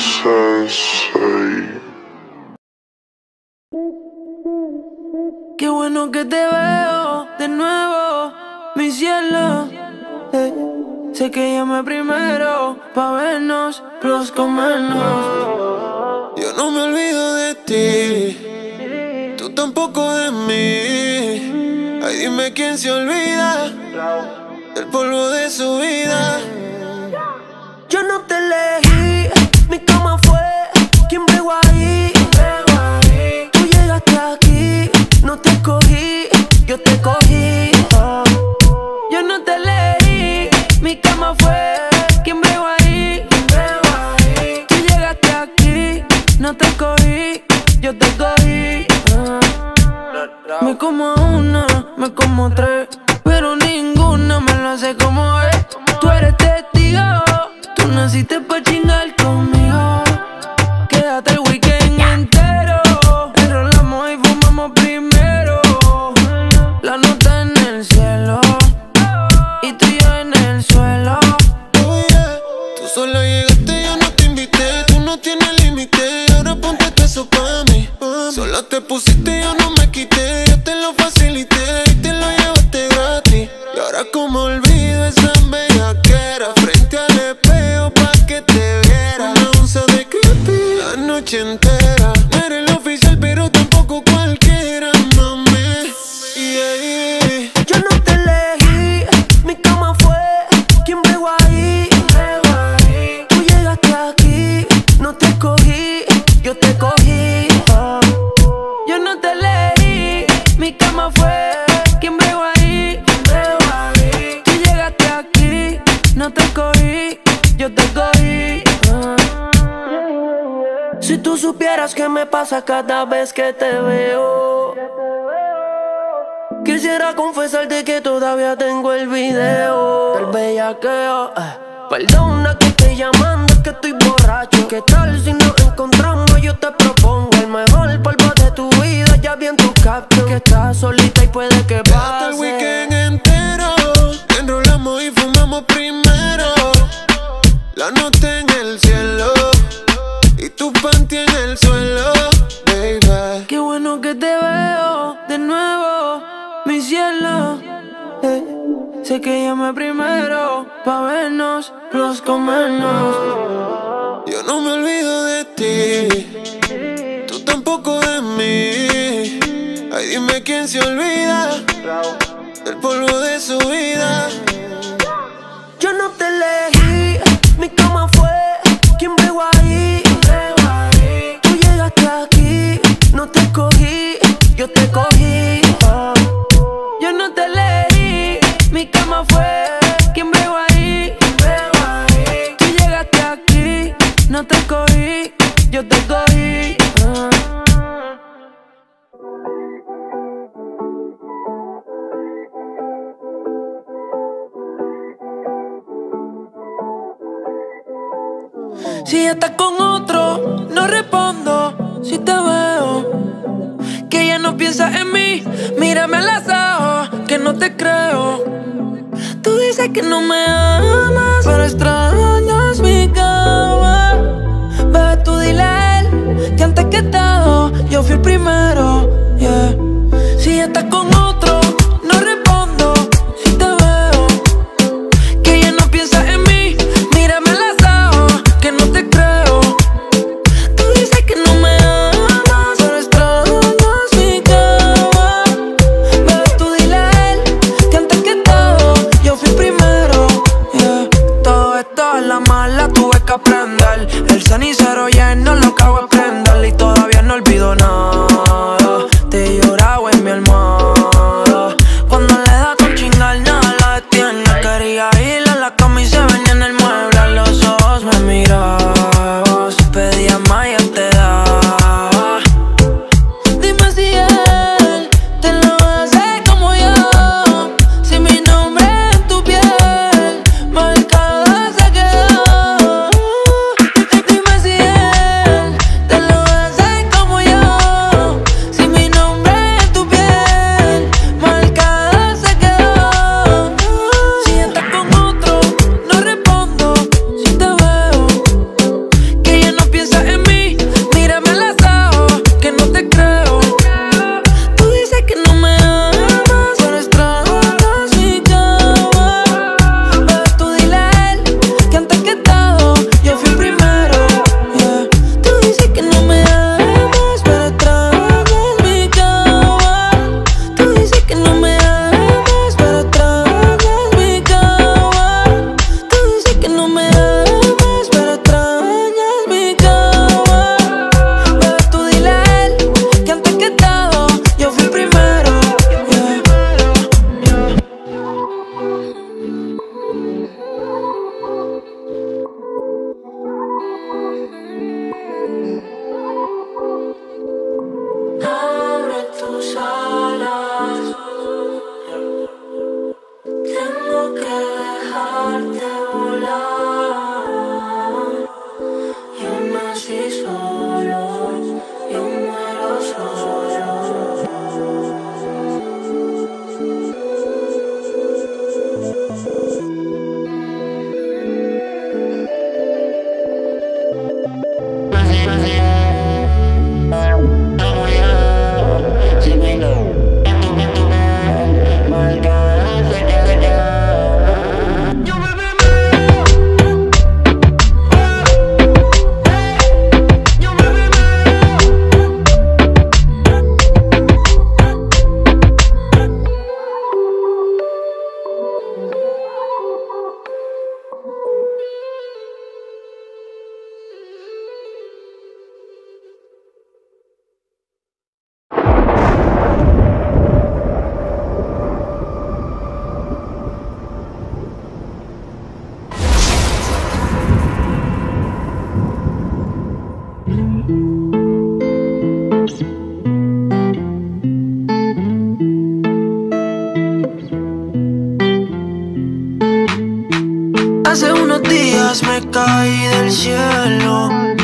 sensei. Qué bueno que te veo de nuevo, mi cielo. Sé que llamé primero pa' vernos, plus comernos. Yo no me olvido de ti, tú tampoco de mí. Ay, dime quién se olvida del polvo de su vida. Yo no te elegí, mi cama fue quien bregó ahí. Tú llegaste aquí, no te escogí, yo te cogí. Yo no te elegí, mi cama fue quien bregó ahí. Tú llegaste aquí, no te escogí, yo te cogí. Me como una, me como tres, pero ninguna me lo hace como es. Tú eres testigo, tú naciste pa' chingar conmigo. Quédate el weekend entero, enrolamos y fumamos primero. La nota en el cielo y tú y yo en el suelo. Oh yeah, tú sola llegaste, yo no te invité. Tú no tienes límite, ahora ponte eso pa' mí. Sola te pusiste, yo no me quité. Yo te lo facilité y te lo llevaste gratis. Y ahora como olvido esa bellaquera frente al espejo pa' que te viera. Una onza de creepy la noche entera. No eres el oficial pero tampoco cualquiera, mami. Yeah. Yo no te elegí, mi cama fue quien bregó ahí. Tú llegaste aquí, no te escogí, yo te cogí. Yo no te elegí, mi cama fue quien bregó ahí. Tú llegaste aquí, no te escogí, yo te cogí. Si tú supieras qué me pasa cada vez que te veo, quisiera confesarte que todavía tengo el video del bellaqueo. Perdona que estoy llamando, es que estoy borracho. ¿Qué tal si nos encontramos? Yo te propongo el mejor polvo de tu vida. Ya vi en tu caption que estás solita y puede que pase. Hasta el weekend entero, enrolamos y fumamos primero. La nota en el cielo y tu panty en el suelo, baby. Qué bueno que te veo de nuevo, mi cielo. Sé que llamé primero pa' vernos, plus comernos. Yo no me olvido de ti, tú tampoco de mí. Ay, dime quién se olvida del polvo de su vida. Yo no te elegí, mi cama fue quien bregó ahí. Tú llegaste aquí, no te escogí, yo te cogí. Yo no te elegí, mi cama fue quien bregó ahí. Tú llegaste aquí, no te escogí, yo te cogí. Si estás con otro, no respondo. Si te veo, que ya no piensas en mí, mírame a los ojos, que no te creo. Tú dices que no me amas, pero extrañas mi cama. Bebé, tú dile a él que antes que todo yo fui el primero, yeah. Si estás con otro, no respondo. Si te veo, que ya no piensas en mí, mírame a los ojos, que no te creo. Tú dices que no me amas, pero extrañas mi cama. Bebé, tú dile a él que antes que todo yo fui primero, yeah. Todo esto es la mala, tuve que aprender. El cenicero lleno lo acabo de prender y todavía no olvido nada. Hace unos días me caí del cielo.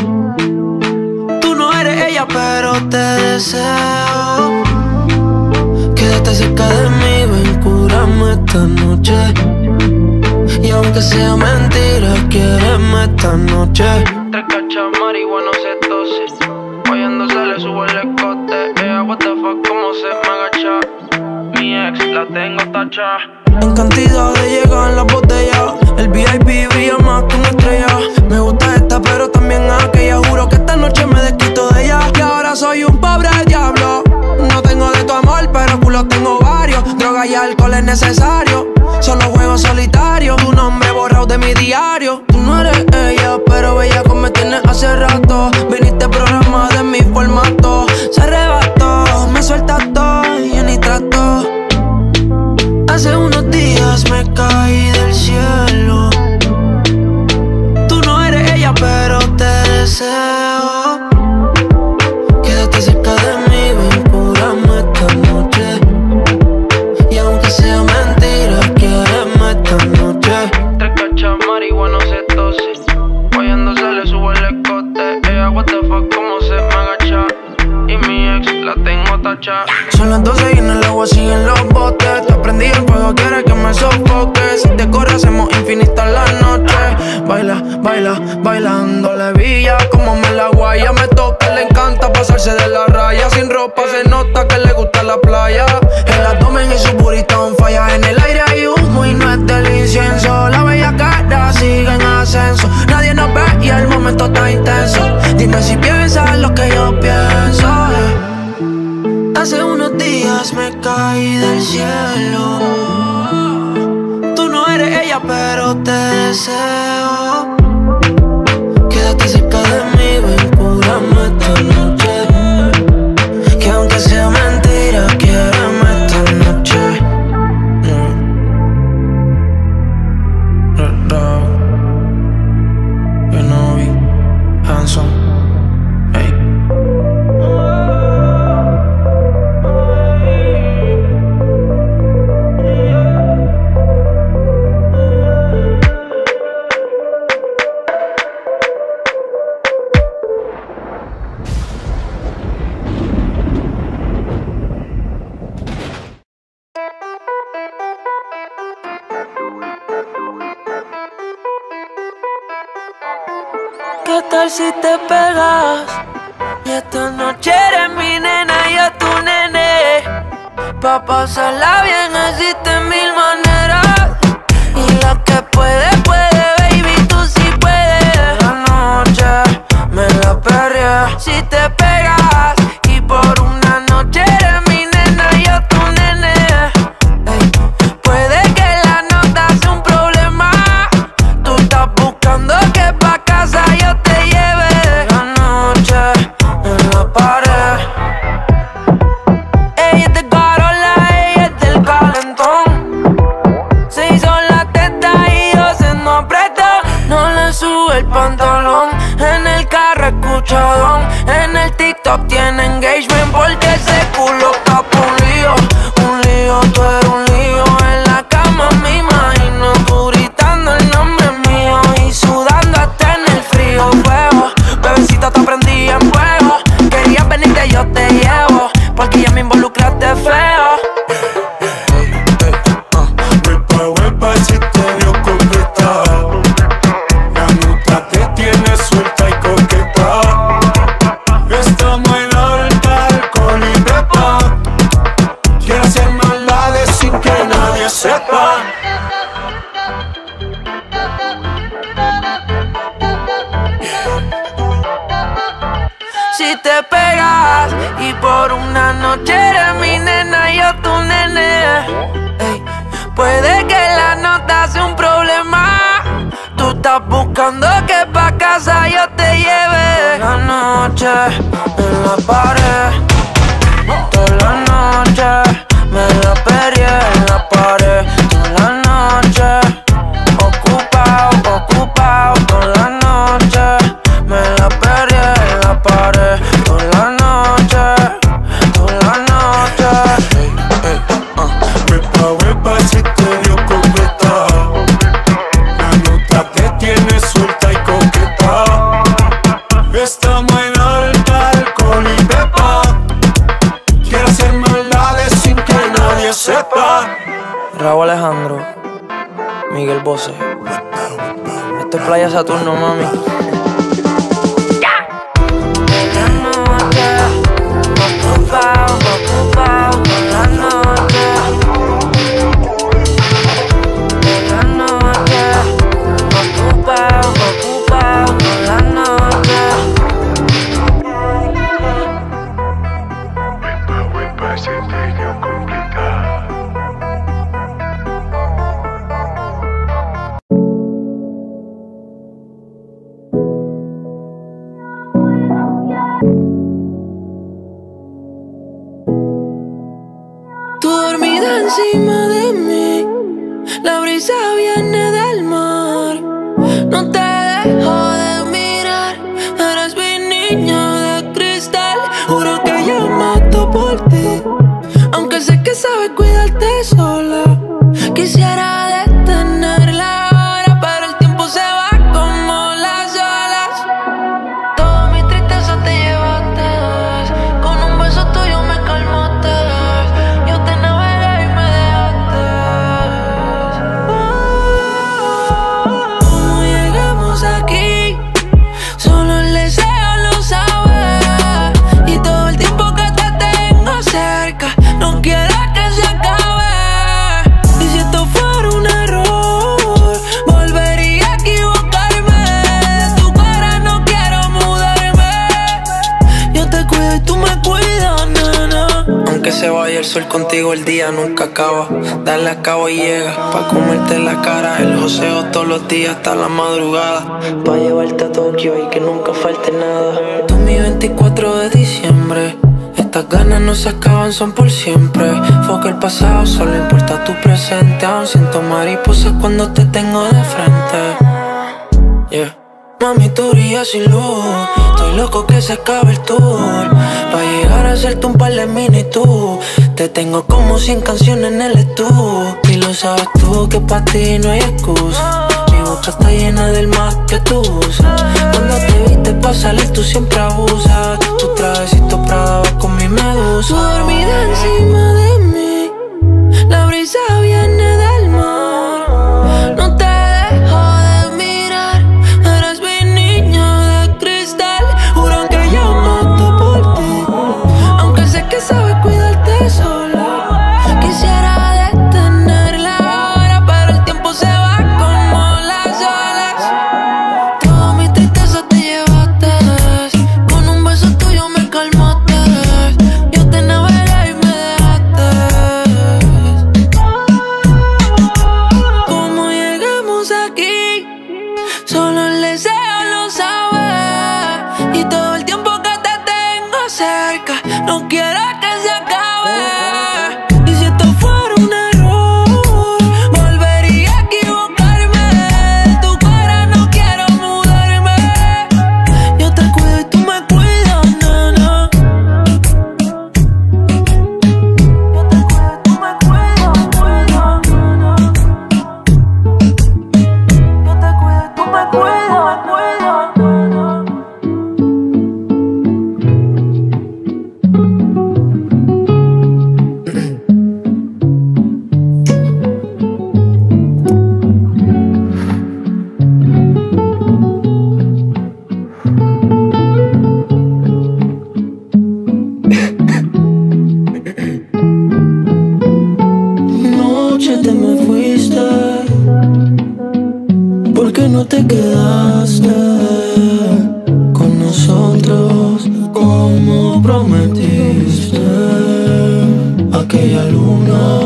Tú no eres ella, pero te deseo. Quédate cerca de mí, ven, cúrame esta noche. Y aunque sea mentira, quiéreme esta noche. 3 cachas marihuana, se tose. Oyendo se le sube el escote. What the fuck, cómo se me agacha. Mi ex la tengo tacha. En cantidad de llegar en la botella. El VIP brilla más que una estrella. Me gusta esta pero también aquella. Juro que esta noche me desquito de ella. Y ahora soy un pobre diablo. No tengo de tu amor pero culo tengo varios. Droga y alcohol es necesario. Solo juego solitario. Tu nombre borrado de mi diario. Tú no eres ella pero bella como me tienes hace rato. Viniste programa de mi formato. Se arrebató, me suelta todo y ni trato. Hace unos días me caí del cielo. Tú no eres ella pero te deseo. Quédate cerca de mí, ven, cúrame esta noche. Y aunque sea mentira, quiéreme esta noche. 3 cachas marihuana, se tose. Oyendo se le sube el escote. Ella what the fuck, cómo se me agacha. Y mi ex la tengo tacha. Son las 12 y en el agua siguen los botes. Te prendí el fuego, quieres que me sofoque. Si te corre hacemos infinita la noche. Baila, baila, bailando la villa. Como me la guaya, me toca, le encanta pasarse de la raya. Sin ropa se nota que le gusta la playa. El abdomen y su burrito on falla. En el aire hay humo y no es del incienso. La bella cara sigue en ascenso. Nadie nos ve y el momento está intenso. Dime si piensas lo que yo pienso. Hace unos días me caí del cielo. Tú no eres ella pero te deseo. Quédate cerca de mí, ven, cúrame esta noche. Que aunque sea mentira, quiéreme esta noche. You know we handsome. Hey. ¿Qué tal si te pegas? Y esta noche eres mi nena y yo tu nene. Pa' pasarla bien existen 1000 maneras. Y la que puede, puede, baby, tú sí puedes. La noche me la perreé. Si te pegas y por una noche eres mi nena y yo tu nene. Ey, puede que la nota sea un problema. Tú estás buscando que pa' casa yo te lleve. La noche en la pared. Ella es de Carola, ella es del calentón. Se hizo la teta y yo se no apretó. No le sube el pantalón. En el carro escuchadón. En el TikTok tiene engagement porque ese culo está por un lío. Un lío, tú eres un lío. En la cama me imagino tú gritando el nombre mío y sudando hasta en el frío. Fuego, bebecita te prendí en fuego. Querías venirte, yo te llevo, porque ya me involucraste feo. Huepa, huepa, si te dio completa. La nota te tiene suelta y coqueta. Estamos en alta, alcohol y pepa. Quiero hacer maldades sin que nadie sepa. Si te pegas y por una noche eres mi nena y yo tu nene. Ey, puede que la nota sea un problema. Tú estás buscando que pa' casa yo te lleve. La noche en la pared. Toda la noche me la perreé en la pared. Toda la noche ocupado, ocupado. Toda la noche me la perreé en la pared. Toda la noche, toda la noche. Huepa, huepa, si te dio completa. La nota Miguel Bosé. Esto es Playa Saturno, mami. Tú dormida encima de mí, la brisa viene del mar. No te dejo de mirar, eres mi niña de cristal. Juro que yo mato por ti, aunque sé que sabes cuidarte sola. Quisiera detenerla ahora, pero el tiempo se va como las olas. Toda mi tristeza te llevaste, con un beso tuyo me calmaste. Yo te navegué y me dejaste. ¿Cómo llegamos aquí? Solo el deseo lo sabe. Y todo el tiempo que te tengo cerca, no quiero que se acabe. Y si esto fuera un error, volvería a equivocarme. De tu cara no quiero mudarme. Yo te cuido y tú me cuidas, nena. Aunque se vaya el sol contigo, el día nunca acaba. Dale a cabo y llega, pa' comerte la cara. El joseo todos los días hasta la madrugada, pa' llevarte a Tokio y que nunca falte nada. Tú mi 24 de diciembre, estas ganas no se acaban, son por siempre. Foca el pasado, solo importa tu presente. Aún siento mariposas cuando te tengo de frente. Yeah. Mami, tú brillas sin luz, estoy loco que se acabe el tour, pa' llegar a hacerte un par de mini-tour. Te tengo como 100 canciones en el estudio, y lo sabes tú que pa' ti no hay excusa. Mi boca está llena del más que tú usas. Cuando te viste pa' salir tú siempre abusas. Tu trajecito Prada va con mi medusa. Tú dormida encima de mí, la brisa viene del mar. No te dejo de mirar, eres mi niña de cristal. Juro que yo mato por ti, aunque sé que sabes cuidarte sola. Quisiera detenerla ahora, pero el tiempo se va como las olas. Toda mi tristeza te llevaste, con un beso tuyo me calmaste. Yo te navegué y me dejaste. ¿Cómo llegamos aquí? Solo el deseo lo sabe. Y todo el tiempo que te tengo cerca, no quiero que se acabe. Y si esto fuera un error, volvería a equivocarme. De tu cara no quiero mudarme. Yo te cuido y tú me cuidas, nena. Yo te cuido y tú me cuidas, nena. Yo te cuido y tú me cuidas, nena. Noche te me fuiste, ¿por qué no te quedaste con nosotros como prometiste? Aquella luna,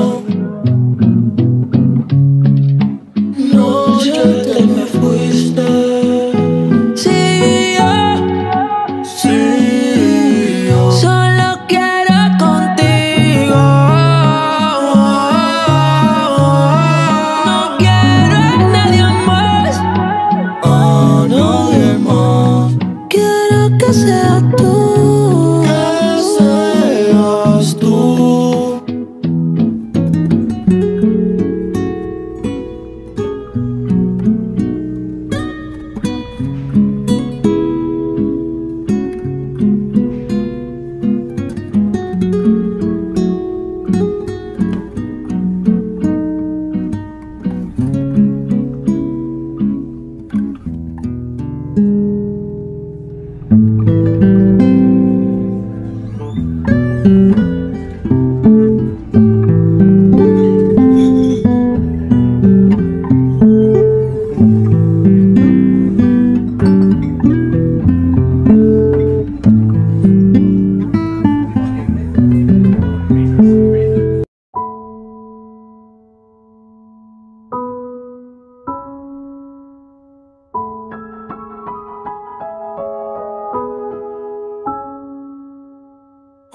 noche te me fuiste. Sí, yo solo quiero contigo. No quiero a nadie más, a nadie más. Quiero que seas tú, que seas tú.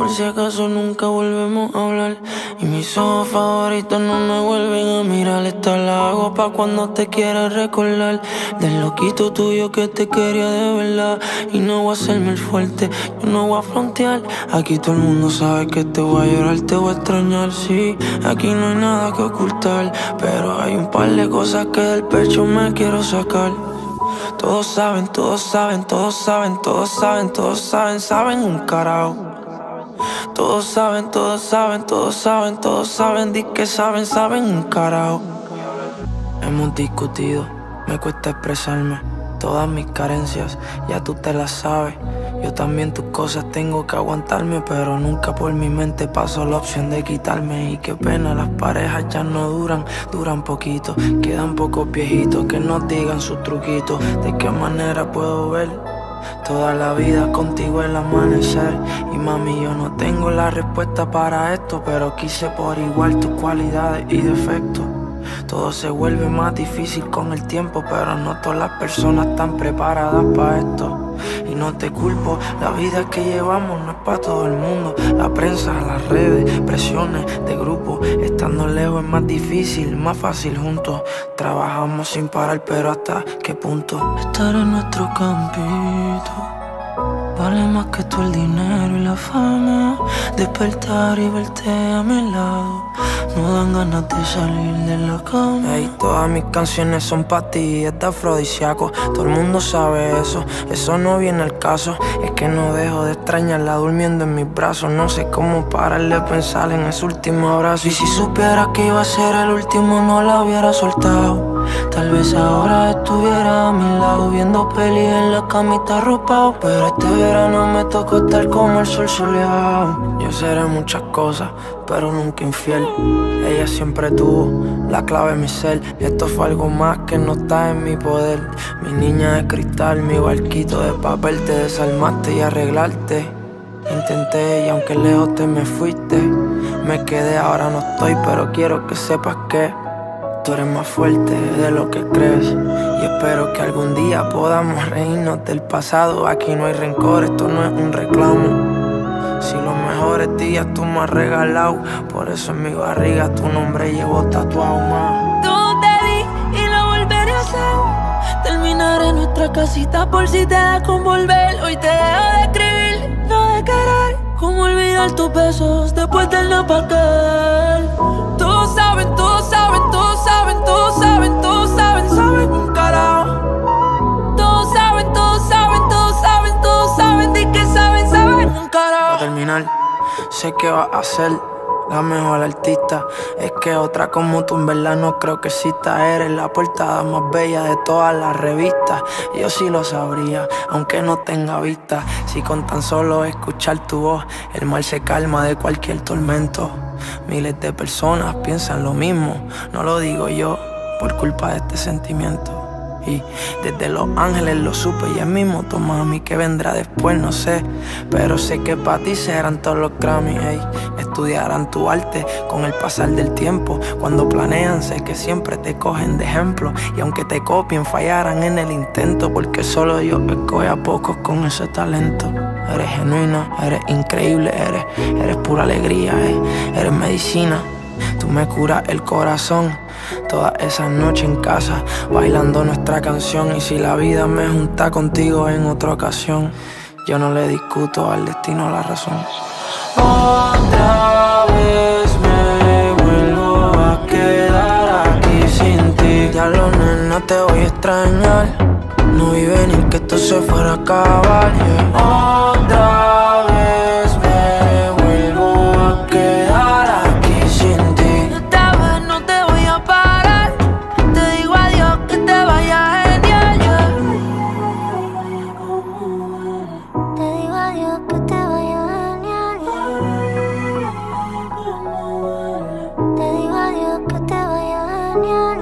por si acaso nunca volvemos a hablar. Y mis ojos favoritos no me vuelven a mirar. Esta la hago pa' cuando te quieras recordar del loquito tuyo que te quería de verdad. Y no voy a hacerme el fuerte, yo no voy a frontear. Aquí todo el mundo sabe que te voy a llorar, te voy a extrañar, sí. Aquí no hay nada que ocultar, pero hay un par de cosas que del pecho me quiero sacar. Todos saben, todos saben, todos saben, todos saben, todos saben, saben un carajo. Todos saben, todos saben, todos saben, todos saben, di que saben, saben un carajo. Hemos discutido, me cuesta expresarme. Todas mis carencias, ya tú te las sabes. Yo también tus cosas tengo que aguantarme, pero nunca por mi mente pasó la opción de quitarme. Y qué pena, las parejas ya no duran, duran poquito. Quedan pocos viejitos que nos digan sus truquitos. ¿De qué manera puedo ver toda la vida contigo el amanecer? Y mami, yo no tengo la respuesta para esto, pero quise por igual tus cualidades y defectos. Todo se vuelve más difícil con el tiempo, pero no todas las personas están preparadas para esto. Y no te culpo, la vida que llevamos no es para todo el mundo. La prensa, las redes, presiones de grupo. Estando lejos es más difícil, más fácil juntos. Trabajamos sin parar, pero ¿hasta qué punto? Estar en nuestro campito vale más que todo el dinero y la fama. Despertar y verte a mi lado no dan ganas de salir de la cama. Ey, todas mis canciones son pa' ti, es de afrodisíaco. Todo el mundo sabe eso, eso no viene al caso. Es que no dejo de extrañarla durmiendo en mis brazos. No sé cómo parar de pensar en ese último abrazo. Y si supiera que iba a ser el último no la hubiera soltado. Tal vez ahora estuviera a mi lado viendo peli en la camita arropado. Pero este verano me tocó estar como el sol soleado. Yo seré muchas cosas, pero nunca infiel. Ella siempre tuvo la clave en mi ser. Y esto fue algo más que no está en mi poder. Mi niña de cristal, mi barquito de papel. Te desarmaste y arreglarte intenté, y aunque lejos te me fuiste, me quedé, ahora no estoy. Pero quiero que sepas que tú eres más fuerte de lo que crees. Y espero que algún día podamos reírnos del pasado. Aquí no hay rencor, esto no es un reclamo. Si los mejores días tú me has regalado, por eso en mi barriga tu nombre llevo tatuado más. Tú te di y lo volveré a hacer. Terminaré nuestra casita por si te da con volver. Hoy te dejo de escribir, no de querer. Cómo olvidar tus besos después del no pa' aquel. Todos saben, todos saben, todos saben, todos saben, todos saben, saben un carajo. Todos saben, todos saben, todos saben, todos saben, di que saben, saben un carajo. Para terminar, sé que vas a ser la mejor artista. Es que otra como tú en verdad no creo que exista. Eres la portada más bella de todas las revistas. Yo sí lo sabría, aunque no tenga vista. Si con tan solo escuchar tu voz el mal se calma de cualquier tormento. Miles de personas piensan lo mismo, no lo digo yo, por culpa de este sentimiento. Y desde Los Ángeles lo supe y el mismo tu mami, que vendrá después no sé. Pero sé que para ti serán todos los Grammys, ey. Estudiarán tu arte con el pasar del tiempo. Cuando planean sé que siempre te cogen de ejemplo. Y aunque te copien fallarán en el intento, porque solo Dios escoge a pocos con ese talento. Eres genuina, eres increíble, eres pura alegría, eres medicina. Tú me curas el corazón. Todas esas noches en casa bailando nuestra canción. Y si la vida me junta contigo en otra ocasión, yo no le discuto al destino la razón. Otra vez me vuelvo a quedar aquí sin ti. Ya lo nena te voy a extrañar. No vi venir que esto se fuera a acabar, yeah. Otra vez me vuelvo a quedar aquí sin ti. Esta vez no te voy a parar. Te digo adiós, que te vaya genial, yeah. Te digo adiós, que te vaya genial. Te digo adiós, que te vaya genial.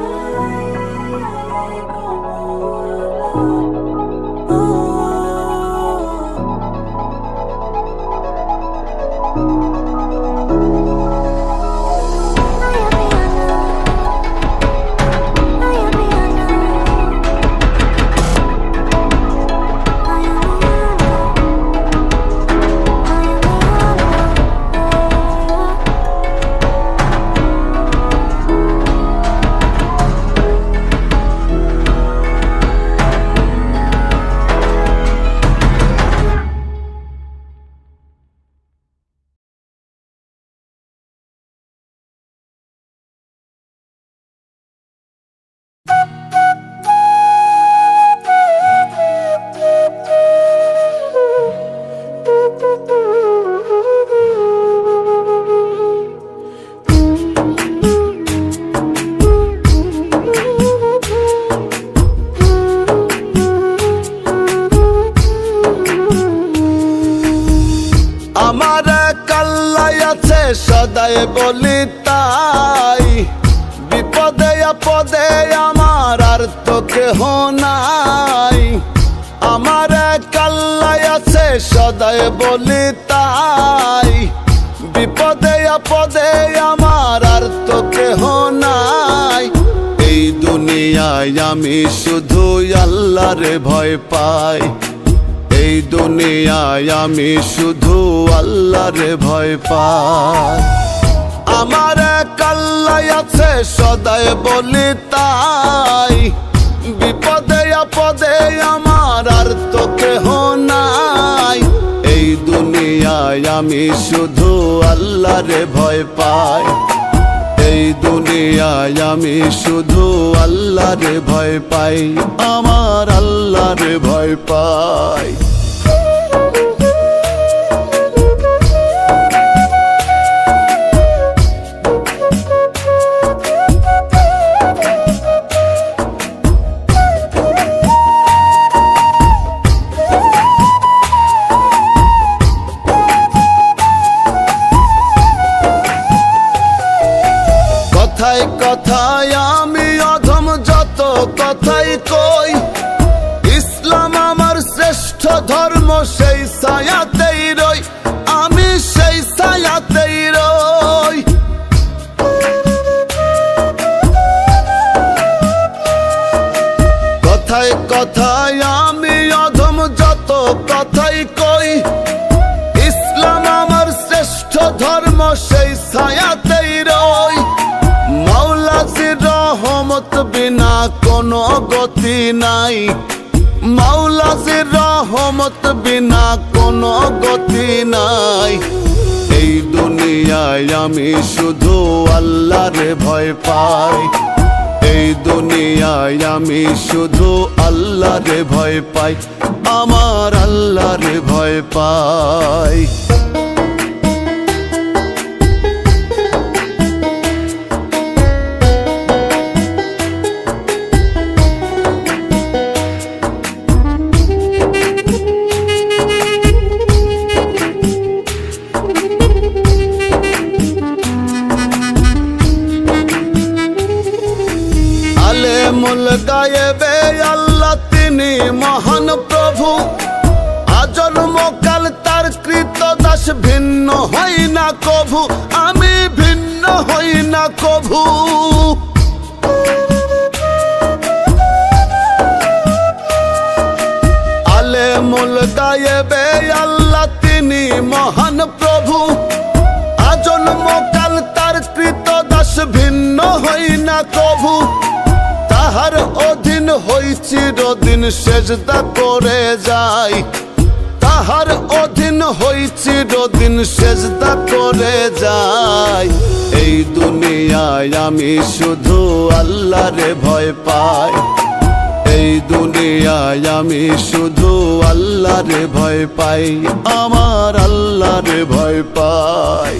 সদাই বলি তাই, বিপদে আপদে আমার আর তো কেহ নাই। আমার এক আল্লাহ আছে সদাই বলি তাই, বিপদে আপদে আমার আর তো কেহ নাই। এই দুনিয়ায় আমি শুধু আল্লাহরে ভয় পাই, এই দুনিয়ায় আমি শুধু আল্লাহরে ভয় পাই। আমার এক আল্লাহ আছে সদাই বলি তাই, বিপদে আপদে আমার আর তো কেহ নাই। এই দুনিয়ায় আমি শুধু আল্লাহরে ভয় পাই, এই দুনিয়ায় আমি শুধু আল্লাহরে ভয় পাই, আমার আল্লাহরে ভয় পাই। কথায় কথায় আমি অধম যত কথাই কই, ইসলাম আমার শ্রেষ্ঠ ধর্ম সেই ছায়াতেই রই, আমি সেই ছায়াতেই রই। কথায় কথায় আমি অধম যত কথাই কই, ইসলাম আমার শ্রেষ্ঠ ধর্ম সেই ছায়াতেই রই। মাওলাজির রহমত বিনা কোনো গতি নাই, মাওলাজির রহমত বিনা কোনো গতি নাই। এই দুনিয়ায় আমি শুধু আল্লাহরে ভয় পাই, এই দুনিয়ায় আমি শুধু আল্লাহরে ভয় পাই, আমার আল্লাহরে ভয় পাই। আলেমুল গায়েবে আল্লাহ তিনি মহান প্রভু, আজন্ম কাল তার কৃত দাস, ভিন্ন হই না কভু, আমি ভিন্ন হই না কভু। আলেমুল গায়েবে আল্লাহ তিনি মহান প্রভু, আজন্ম কাল তার কৃত দাস, ভিন্ন হই না কভু। তাহার অধীন হই চিরদিন সেজদা করে যাই, তাহার অধীন হই চিরদিন সেজদা করে যাই। এই দুনিয়ায় আমি শুধু আল্লাহরে ভয় পাই, এই দুনিয়ায় আমি শুধু আল্লাহরে ভয় পাই, আমার আল্লাহরে ভয় পাই।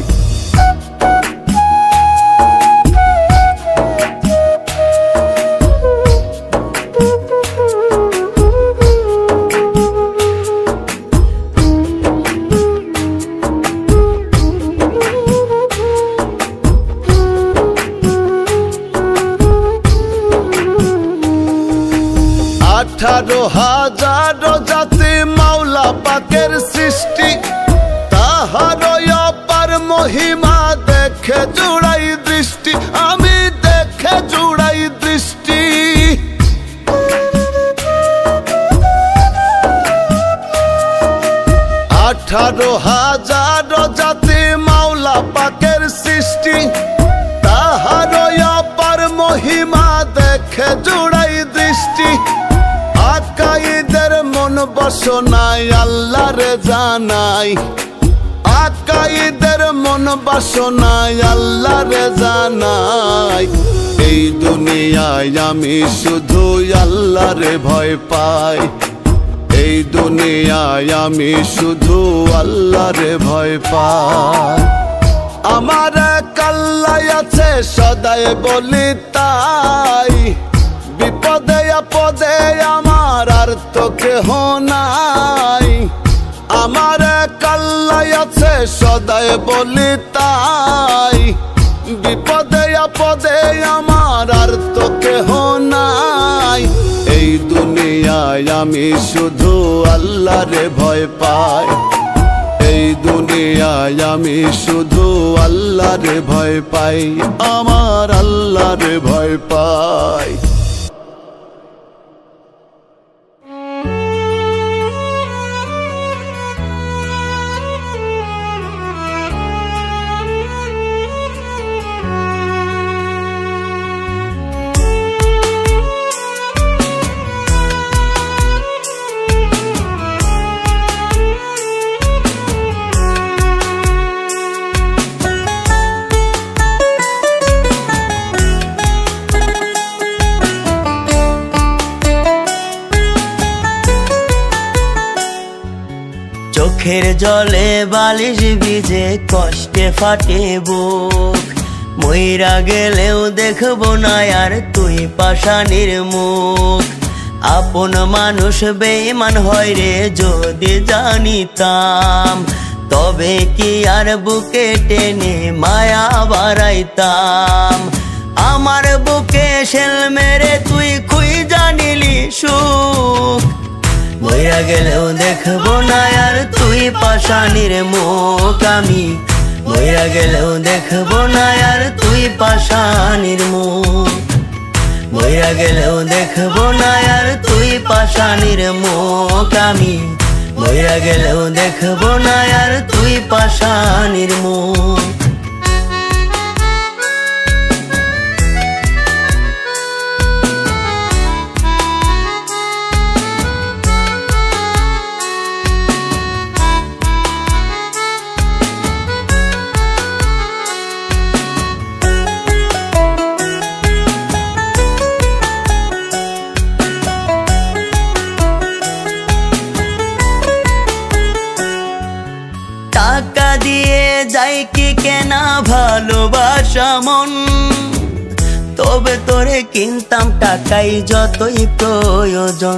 আঠারো হাজার জাতি মাওলা পাকের সৃষ্টি, তাহার অপার মহিমা দেখে জুড়াই দৃষ্টি, আমি দেখে জুড়াই দৃষ্টি। 18,000 জাতি মাওলা পাকের সৃষ্টি, তাহার অপার মহিমা দেখে জুড়াই দৃষ্টি। আকাইদের মন বাসনায় আল্লাহরে জানাই, আকাইদের মন বাসনায় আল্লাহরে জানাই। এই দুনিয়ায় আমি শুধু আল্লাহরে ভয় পাই, এই দুনিয়ায় আমি শুধু আল্লাহরে ভয় পাই। আমার এক আল্লাহ আছে সদাই বলি তাই, বিপদে আপদে আমার আর তো কেহ নাই। আমারে কাল্লাই আছে সদাই বলি তাই বিপদে আপদে আমার আর তো কেহ নাই এই দুনিয়ায় আমি শুধু আল্লাহরে ভয় পাই এই দুনিয়ায় আমি শুধু আল্লাহরে ভয় পাই আমার আল্লাহরে ভয় পাই চোখের জলে বালিশ ভিজে কষ্টে ফাটে বুক মইরা গেলেও দেখবো না আর তুই পাষাণীর মুখ আপন মানুষ বেঈমান হয় রে যদি জানিতাম তবে কি আর বুকে টেনে মায়া বাড়াইতাম আমার বুকে শেল মেরে তুই খুই জানিলি সুখ মইরা গেলেও দেখবো না আর তুই পাষাণীর মুখ আমি মইরা গেলেও দেখবো না আর তুই পাষাণীর মুখ মইরা গেলেও দেখবো না আর তুই পাষাণীর মুখ আমি মইরা গেলেও দেখবো না আর তুই পাষাণীর মুখ টাকা দিয়ে যাই কি কেনা ভালোবাসা মন তবে তোরে কিনতাম টাকাই যতই প্রয়োজন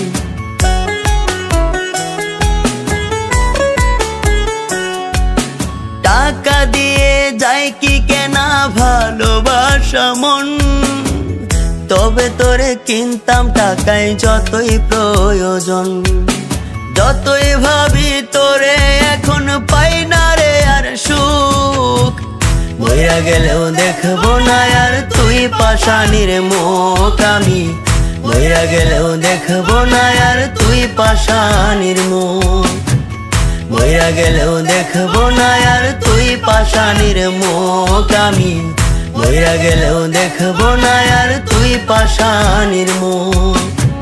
টাকা দিয়ে যাই কি কেনা ভালোবাসা মন তবে তোরে কিনতাম টাকাই যতই প্রয়োজন যতই ভাবি তোরে এখন পাই না রে আর সুখ মইরা গেলেও দেখবো না আর তুই পাষাণীর মুখ আমি মইরা গেলেও দেখবো না আর তুই পাষাণীর মুখ মইরা গেলেও দেখবো না আর তুই পাষাণীর মুখ আমি মইরা গেলেও দেখবো না আর তুই পাষাণীর মুখ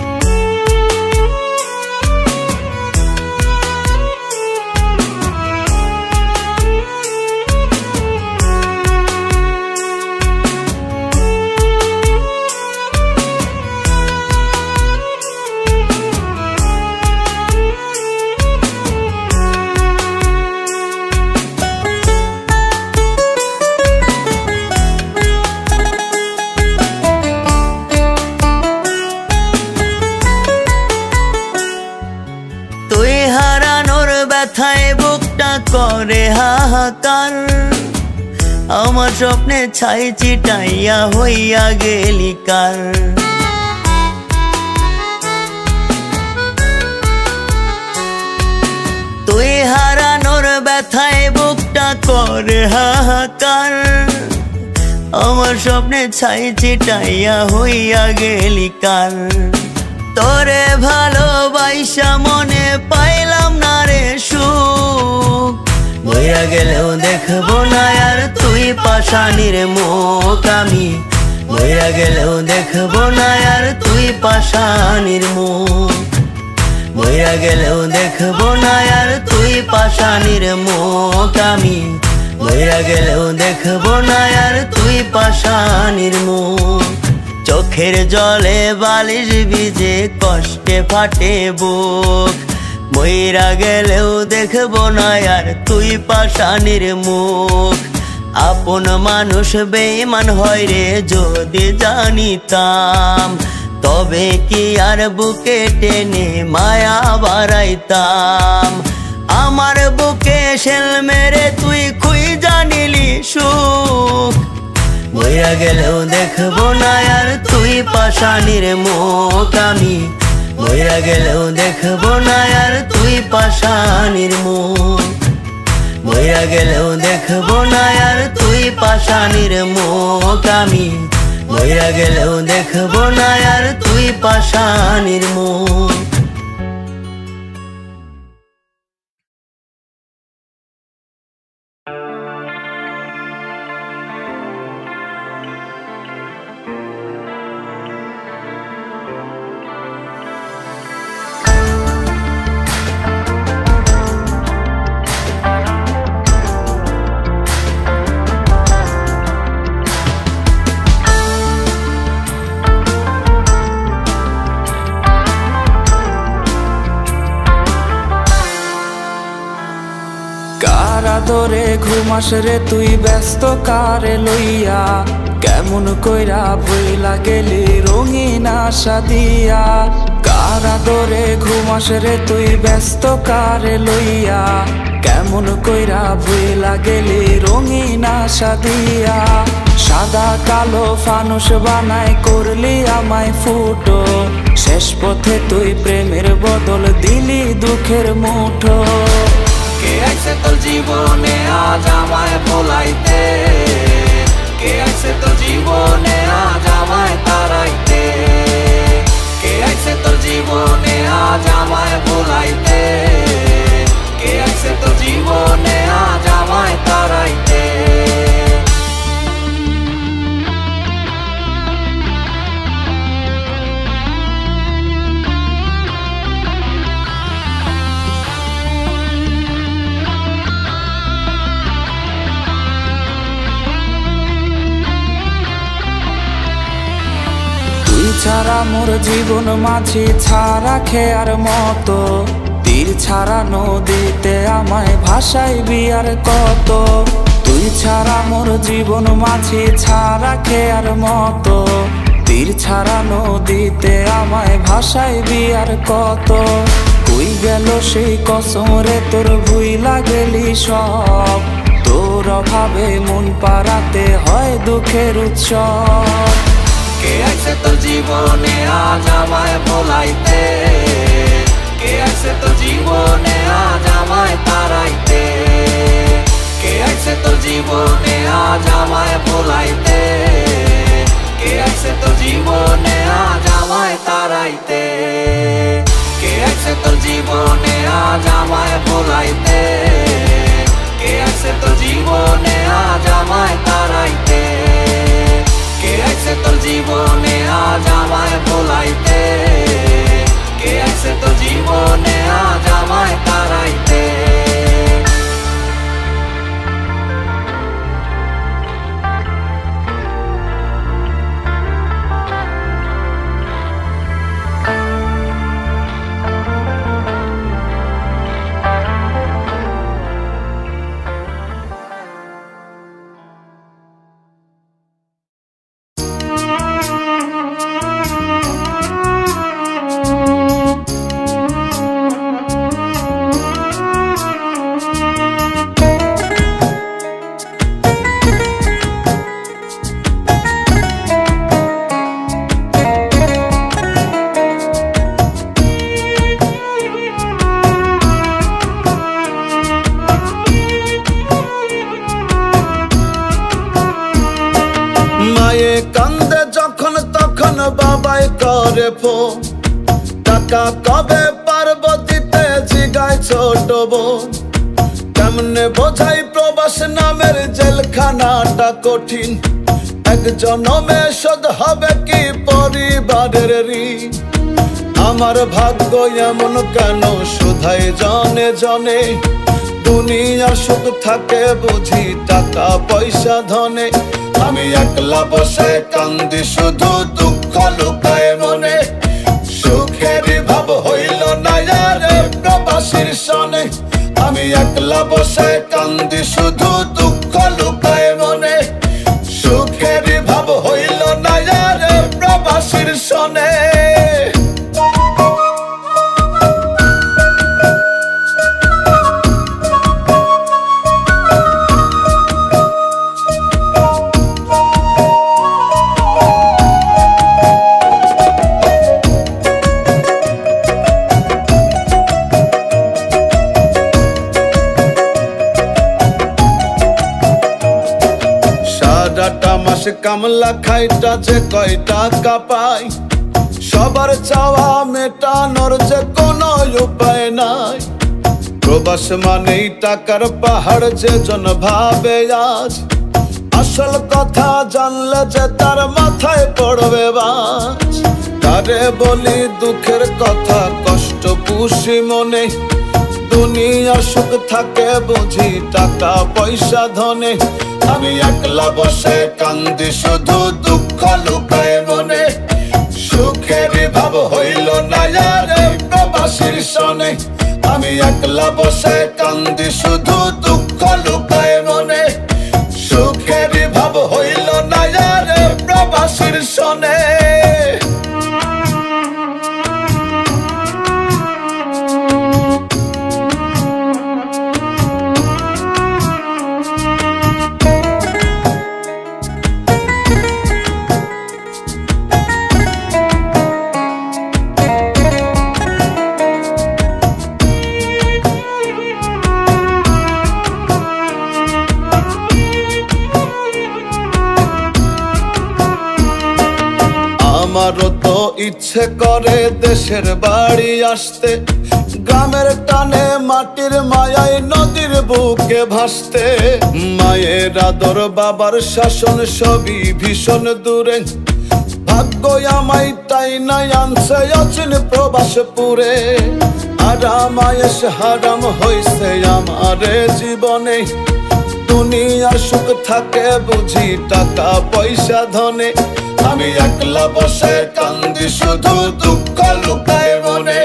ব্যথায় বুকটা করে হাহাকার আমার স্বপ্নে ছাই চিটাইয়া হইয়া গেলি কার তুই হারানোর ব্যথায় বুকটা করে হাহাকার আমার স্বপ্নে ছাই চিটাইয়া হইয়া গেলি কার তোরে ভালোবাসা মনে পাইলাম না রে সুখ মইরা গেলেও দেখবো না আর তুই পাষাণীর মুখ আমি মইরা গেলেও দেখবো না আর তুই পাষাণীর মুখ মইরা গেলেও দেখবো না আর তুই পাষাণীর মুখ আমি মইরা গেলেও দেখবো না আর তুই পাষাণীর মুখ চোখের জলে বালিশ ভিজে কষ্টে ফাটে বুক মইরা গেলেও দেখবো না আর তুই পাষাণীর মুখ আপন মানুষ বেঈমান হয় রে যদি জানিতাম তবে কি আর বুকে টেনে মায়া বাড়াইতাম আমার বুকে শেল মেরে তুই খুই জানিলি সুখ মইরা গেলেও দেখবো না আর তুই পাশানির মুখ আমি মইরা গেলেও দেখবো না আর তুই পাশানির মুখ মইরা গেলেও দেখবো না আর তুই পাশানির মুখ আমি মইরা গেলেও দেখবো না আর তুই পাশানির মুখ ধরে ঘুমাস রে তুই ব্যস্ত কারে লইয়া কেমন কইরা ভইলা গেলি রঙিন আশা দিয়া কারা ধরে ঘুমাস রে তুই ব্যস্ত কারে লইয়া কেমন কইরা ভইলা গেলি রঙিন আশা দিয়া সাদা কালো ফানুস বানাই করলি আমায় ফুটো শেষ পথে তুই প্রেমের বদল দিলি দুঃখের মুঠো কে আইছে তোর জীবনে আজ আমায় ভোলাইতে কে আইছে তোর জীবনে আজ আমায় তারাইতে কে আইছে তোর জীবনে আজ আমায় ভোলাইতে কে আইছে তোর জীবনে আজ আমায় তারাইতে ছাড়া মোর জীবন মাঝি ছাড়া খেয়ার মতো তীর ছাড়া নদীতে আমায় ভাসাইবি আর কত তুই ছাড়া মোর জীবন মাঝি ছাড়া খেয়ার মতো তীর ছাড়া নদীতে আমায় ভাসাইবি আর কত কই গেল সেই কসম রে তোর ভুইলা গেলি সব তোর অভাবে মন পাড়াতে হয় দুঃখের উৎসব কে আইছে তোর জীবনে আজ আমায় ভোলাইতে কে আইছে তোর জীবনে আজ আমায় তারাইতে কে আইছে তোর জীবনে আজ আমায় ভোলাইতে কে আইছে তোর জীবনে আজ আমায় তারাইতে কে আইছে তোর জীবনে আজ আমায় ভোলাইতে কে আইছে তোর জীবনে আজ আমায় তারাইতে কে আইছে তোর জীবনে আজ আমায় ভোলাইতে কে আইছে তোর জীবনে আজ আমায় তারাইতে বাবাই করে ফোন টাকা কবে পারবো দিতে জিগায় ছোট বোন কেমনে বোঝাই প্রবাস নামের জেলখানাটা কঠিন এক জনমে শোধ হবে কি পরিবারের ঋণ আমার ভাগ্য এমন কেন শুধাই জনে জনে দুনিয়ার সুখ থাকে বুঝি টাকা পয়সা ধনে আমি একলা বসে কান্দি শুধু দুঃখ লুকায় মনে সুখের ভাব হইল না রে প্রবাসীর সনে আমি একলা বসে কান্দি শুধু দুঃখ লুকায় মনে সুখের ভাব হইল না রে প্রবাসীর সনে কামলা খাইটা যে কয় টাকা পাই, সবার চাওয়া মেটানোর যে কোনো উপায় নাই। প্রবাস মানেই টাকার পাহাড় যে জন ভাবে আজ, আসল কথা জানলে যে তার মাথায় পড়বে বাজ। কারে বলি দুঃখের কথা কষ্ট পুষি মনে, দুনিয়া সুখ থাকে বুঝি টাকা পয়সা ধনে। আমি একলা বসে কান্দি শুধু দুঃখ লুকায় মনে, সুখের ভাব হইল না রে প্রবাসীর সনে। আমি একলা বসে কান্দি শুধু দুঃখ লুকায় মনে, সুখের ভাব হইল না রে প্রবাসীর সনে। আমারও তো ইচ্ছে করে দেশের বাড়ি আসতে, গ্রামের টানে মাটির মায়ায় নদীর বুকে ভাসতে। মায়ের আদর বাবার শাসন সবই ভীষণ দূরে, ভাগ্য আমায় তাই নাই আনছে অচিন প্রবাসপুরে। আরাম আয়েশ হারাম হইছে আমারে জীবনে, দুনিয়া সুখ থাকে বুঝি টাকা পয়সা ধনে। আমি একলা বসে কান্দি শুধু দুঃখ লুকায় মনে,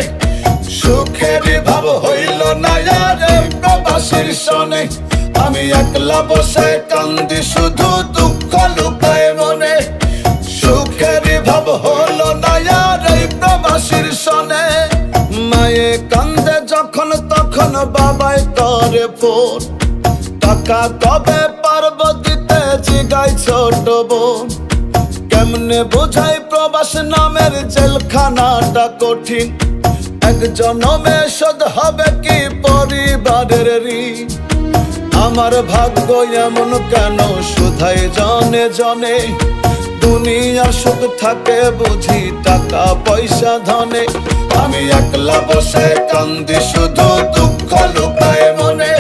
সুখের ভাব হইল না রে প্রবাসীর সনে। আমি একলা বসে কান্দি শুধু দুঃখ লুকায় মনে, সুখের ভাব হইল না রে প্রবাসীর সনে। মায়ে কান্দে যখন তখন বাবাই করে ফোন, টাকা কবে পারব দিতে জিগায় ছোট বোন। কেমনে বোঝাই প্রবাস নামের জেলখানাটা কঠিন, এক জনমে শোধ হবে কি পরিবারের ঋণ। আমার ভাগ্য এমন কেন শুধাই জনে জনে, দুনিয়া সুখ থাকে বুঝি টাকা পয়সা ধনে। আমি একলা বসে কান্দি শুধু দুঃখ লুকায় মনে,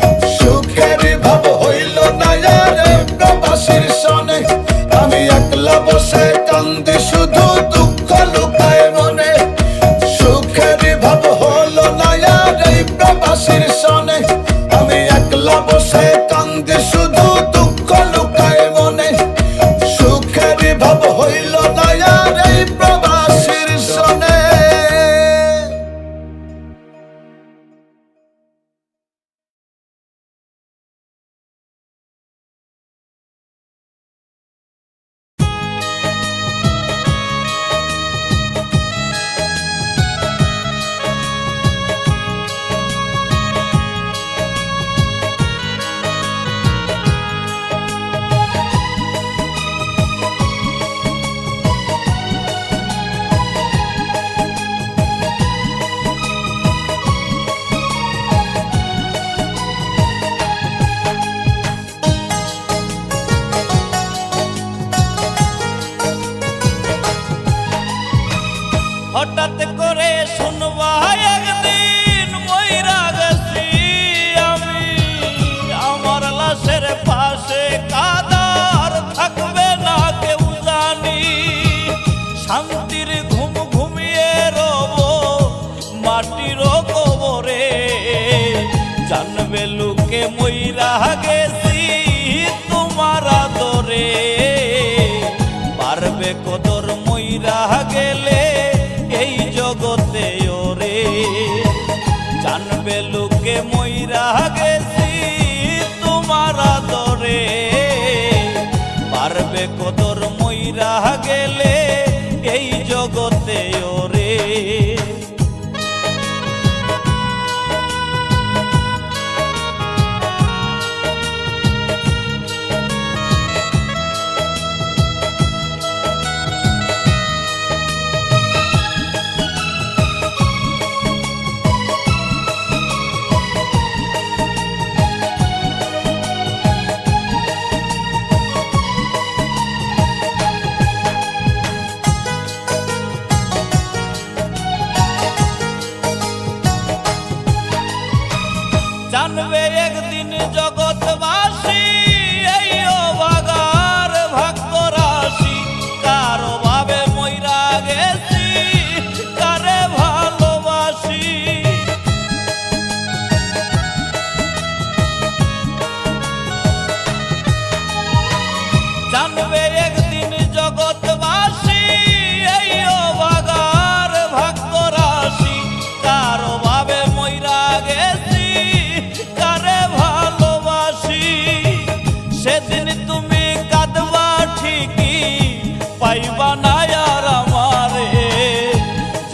সুখের ভাব হইল না রে প্রবাসীর সনে। আমি একলা বসে কান্দি শুধু দুঃখ লুকায় মনে, সুখের ভাব হলো না রে প্রবাসীর সনে। আমি একলা বসে কান্দি শুধু দুঃখ লুকায় মনে, সুখের ভাব হইল না রে প্রবাসীর সনে। হঠাৎ করে শুনবা একদিন মইরা গেছি আমি, আমার লাশের পাশে কাদার থাকবে না কেউ জানি। শান্তির ঘুম ঘুমিয়ে রব মাটির কবরে, জানবে লোকে মইরা গেছি তোমার আদরে। পারবে কদর মইরা গেলে এই জগতে ওরে, জানবে লোকে মইরা গেছি তোমার আদরে। পারবে কদর মইরা গেলে এই জগতে ওরে।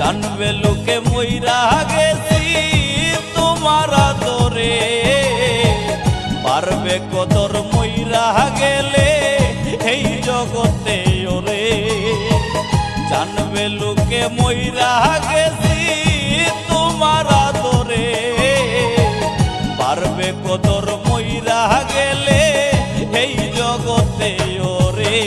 জানবে লোকে মইরা গেছি তোমার আদরে, পারবে কদর মইরা গেলে এই জগতে ওরে। জানবে লোকে মইরা গেছি তোমার আদরে, পারবে কদর মইরা গেলে এই জগতে ওরে।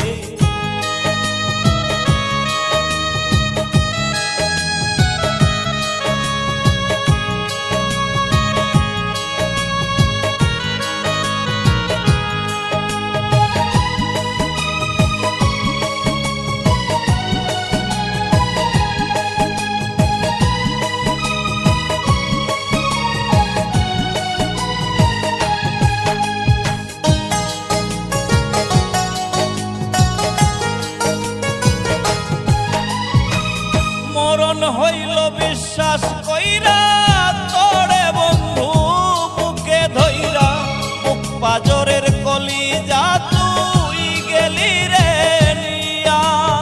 হইল বিশ্বাস কইরা তোরে বন্ধু বুকে ধইরা, বুক পাজরের কলিজা তুই গেলি রে নিয়া।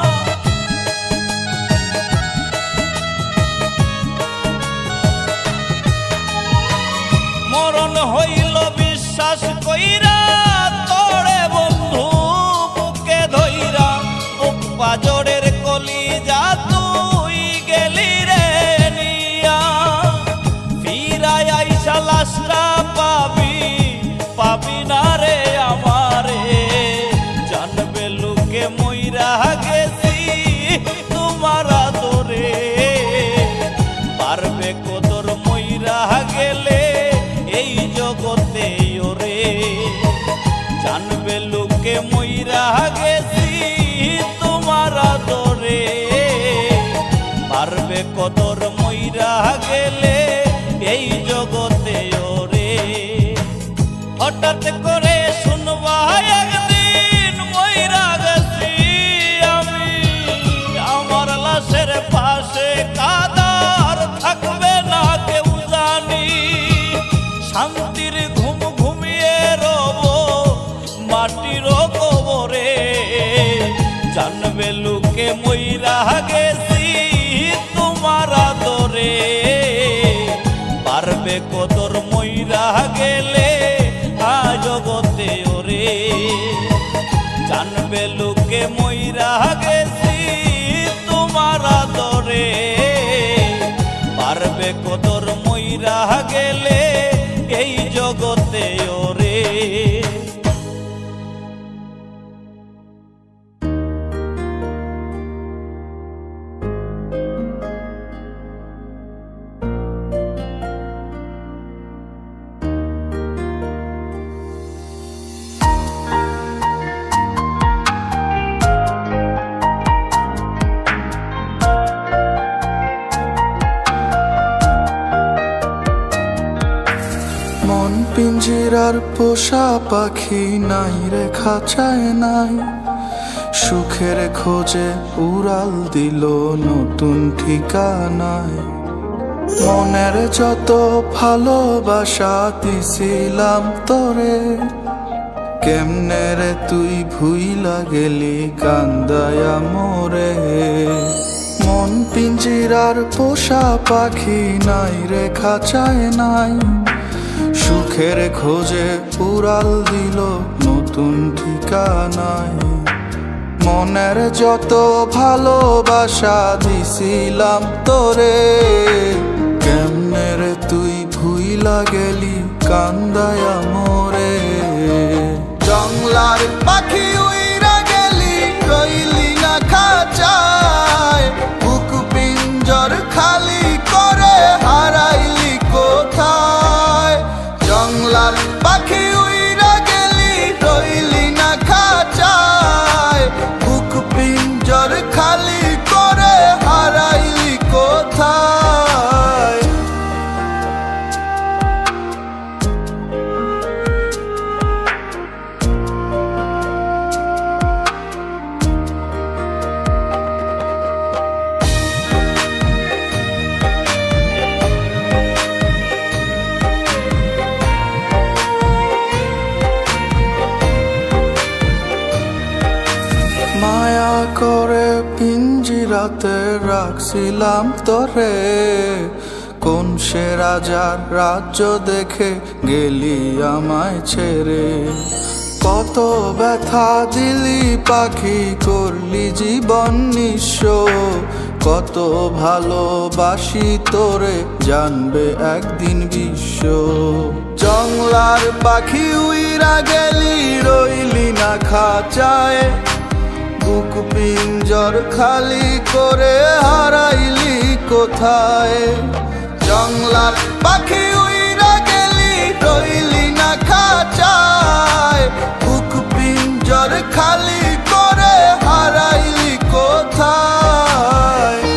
মরণ হইল বিশ্বাস কইরা তোরে বন্ধু বুকে ধইরা, বুক পাজরের কলিজা তুই গেলি রে নিয়া। ফিরাই আইসা লাশটা পাবি, পাবি না রে আমারে। জানবে লোকে মইরা গেছি তোমার আদরে, পারবে কদর মইরা গেলে এই জগতে ওরে। জানবে লোকে মইরা গেছি তোমার আদরে, পারবে কদর মইরা গেলে এই জগতে ওরে। হঠাৎ করে শুনবা একদিন মইরা গেছি আমি, আমার লাশের পাশে কাদার থাকবে না কেউ জানি। শান্তির ঘুম ঘুমিয়ে রব মাটির কবরে। জানবে লোকে মইরা গেছি তোমার আদরে, পারবে কদর মইরা গেলে জগতে ওরে। জানবে লোকে মইরা গেছি তোমার আদরে, পারবে কদর মইরা গেলে এই জগতে ওরে। পিঞ্জিরার পোষা পাখি নাই রে খাঁচায় নাই, সুখের খোঁজে উড়াল দিল নতুন ঠিকানায়। মনের যত ভালোবাসা দিছিলাম তোরে, কেমনে রে তুই ভুইলা গেলি কান্দায়া মোরে। মন পিঞ্জিরার পোষা পাখি নাই রে খাঁচায় নাই, সুখের খোঁজে উড়াল দিল নতুন ঠিকানায়। মনের যত ভালোবাসা দিছিলাম তোরে, কেমনে রে তুই ভুইলা গেলি কান্দায়া মোরে। জংলার পাখি উইরা গেলি রইলি না খাঁচায়, বুক পিঞ্জর খালি করে হারাইলি কোথায়। জংলার পাখি উইরা গেলি রইলি না খাঁচায়, বুক পিঞ্জর খালি করে হারাইলি কোথায়। পিঞ্জরাতে রাখছিলাম তোরে, কোন সে রাজার রাজ্য দেখে গেলি আমায় ছেড়ে। কত ব্যথা দিলি পাখি, করলি জীবন নিঃস্ব, কত ভালোবাসি তোরে জানবে একদিন বিশ্ব। জংলার পাখি উইরা গেলি, রইলি না খাঁচায়, বুক পিঞ্জর খালি করে হারাইলি কোথায়। জংলার পাখি উইরা গেলি, রইলি না খাঁচায়, বুক পিঞ্জর খালি করে হারাইলি কোথায়।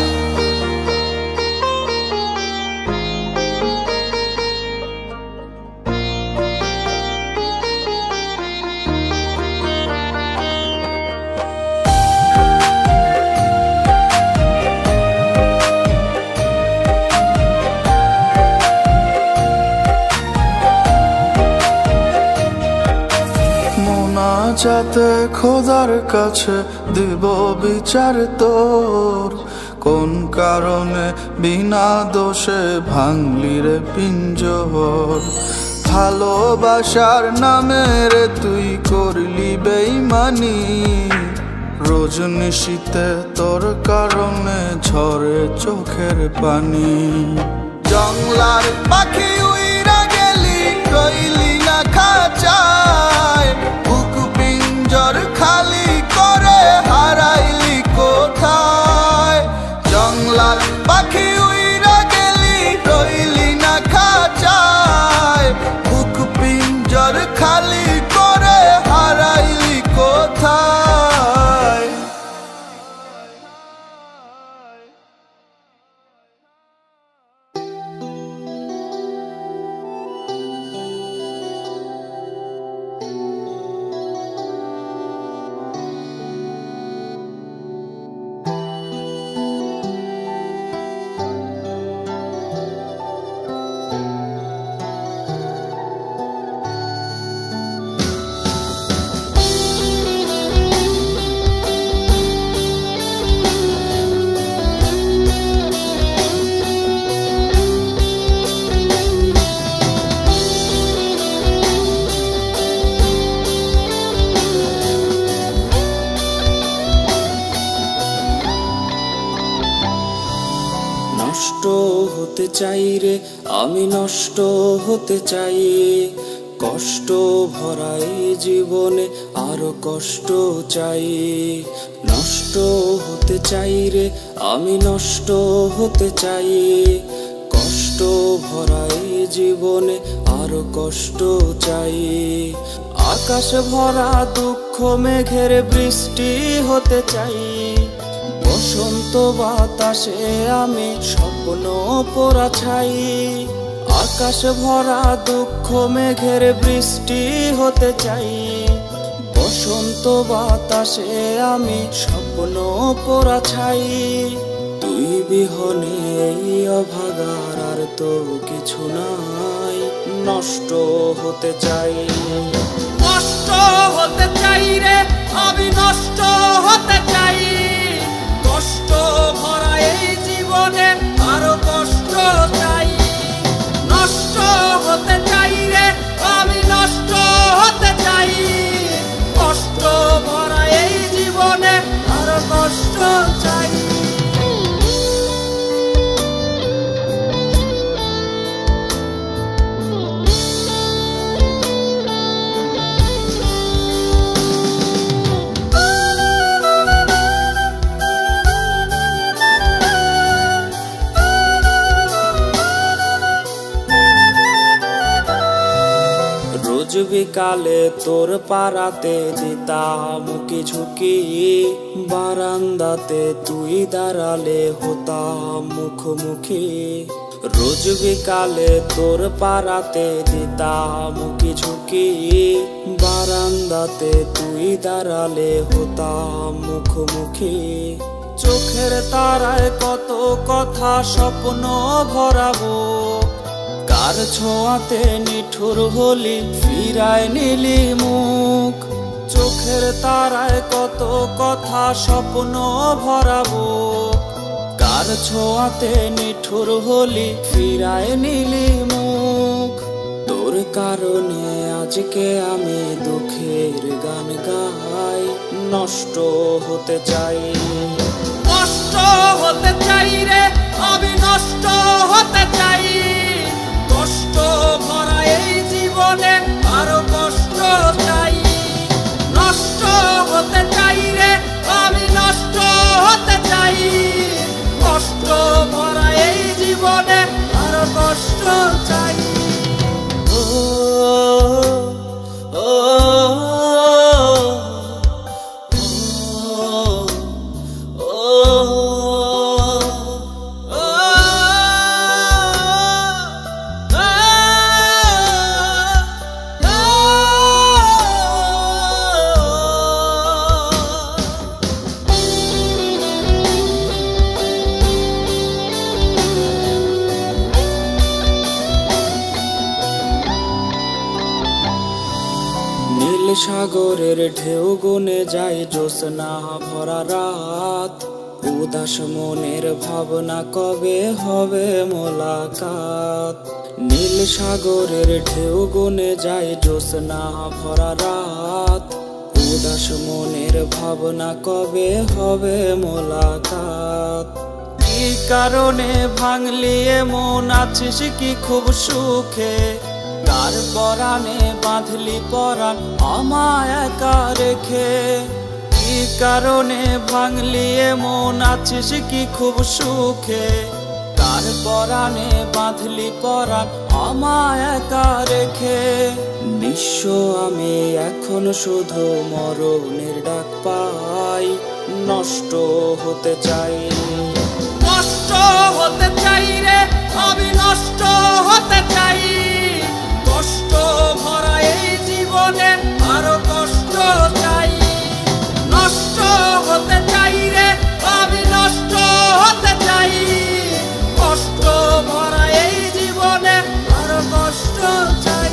যাতে খোদার কাছে দিব বিচার তোর, কোন কারণে বিনা দোষে ভাঙলি রে পিঞ্জর। ভালোবাসার নামে রে তুই করলি বেইমানি, রোজ নিশীতে তোর কারণে ঝরে চোখের পানি। জংলার পাখি উইরা গেলি, রইলি না খাঁচায়, পিঞ্জর খালি করে হারাইলি কোথায়। জংলার পাখি উইরা গেলি, রইলি না খাঁচায়, বুক পিঞ্জর খালি করে হারাইলি কোথায়। নষ্ট হতে চাই রে আমি, নষ্ট হতে চাই, কষ্ট ভরা এই জীবনে আরো কষ্ট চাই। নষ্ট হতে চাই রে আমি, নষ্ট হতে চাই, কষ্ট ভরা এই জীবনে আরো কষ্ট চাই। আকাশ ভরা দুঃখ মেঘের বৃষ্টি হতে চাই, বসন্ত বাতাসে আমি স্বপ্ন পোড়া ছাই। আকাশ ভরা দুঃখ মেঘের বৃষ্টি হতে চাই, বসন্ত বাতাসে আমি স্বপ্ন পোড়া ছাই। তুই বিহনে এই অভাগার আর তো কিছু নাই। নষ্ট হতে চাই, নষ্ট হতে চাই রে আমি, নষ্ট হতে চাই, কষ্ট ভরা এই জীবনে আরো কষ্ট চাই। নষ্ট হতে চাই রে আমি, নষ্ট হতে চাই, কষ্ট ভরা এই জীবনে আরো কষ্ট চাই। রোজ বিকালে তোর পাড়াতে দিতাম কি ঝুঁকি, বারান্দাতে তুই দাঁড়ালে হতাম মুখোমুখি। রোজ বিকালে তোর পাড়াতে দিতাম কি ঝুঁকি, বারান্দাতে তুই দাঁড়ালে হতাম মুখোমুখি। চোখের তারায় কত কথা স্বপ্ন ভরাবো, কার ছোঁয়াতে নিঠুর হলি ফিরায় নিলি মুখ। চোখের তারায় কত কথা স্বপ্ন ভরাবো, তার ছোঁয়াতে নিঠুর হলি ফিরায় নিলি মুখ। তোর কারণে আজকে আমি দুঃখের গান গাই, নষ্ট হতে চাই। নষ্ট হতে চাই রে আমি, নষ্ট হতে চাই। কষ্ট ভরা এই জীবনে আরো কষ্ট চাই। নষ্ট হতে চাই রে আমি, নষ্ট হতে চাই। কষ্ট ভরা এই জীবনে আরো কষ্ট চাই। সাগরের ঢেউ গুনে যায় জ্যোৎস্না ভরা রাত। উদাস মনের ভাবনা কবে হবে মোলাকাত। নীল সাগরের ঢেউ গুনে যায় জ্যোৎস্না ভরা রাত। উদাস মনের ভাবনা কবে হবে মোলাকাত। কি কারণে ভাঙলি মন, আছিস কি খুব সুখে? কার পরাণে বাঁধলি পরাণ আমায় একা রেখে? কি কারণে ভাঙলি মন, আছিস কি খুব সুখে? কার পরাণে বাঁধলি পরাণ আমায় একা রেখে? নিঃস্ব আমি এখন শুধু মরণের ডাক পাই, নষ্ট হতে চাই। নষ্ট হতে চাই রে আমি, নষ্ট হতে চাই। কষ্ট ভরা এই জীবনে আরো কষ্ট চাই। নষ্ট হতে চাই রে আমি, নষ্ট হতে চাই। কষ্ট ভরা এই জীবনে আরো কষ্ট চাই।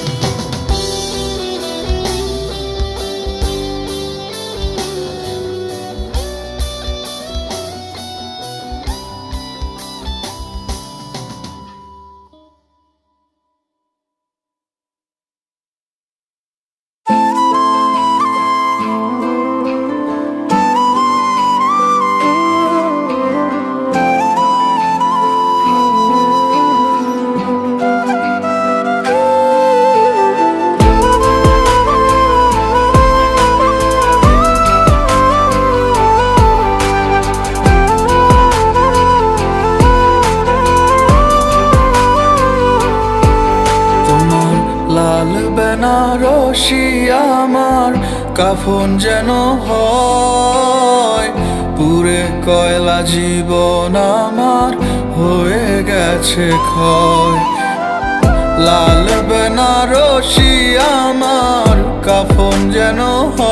বেনারসি আমার কাফন যেন হয়, পুরে কয়লা জীবন আমার হয়ে গেছে ক্ষয়। লাল বেনারসি আমার কাফন যেন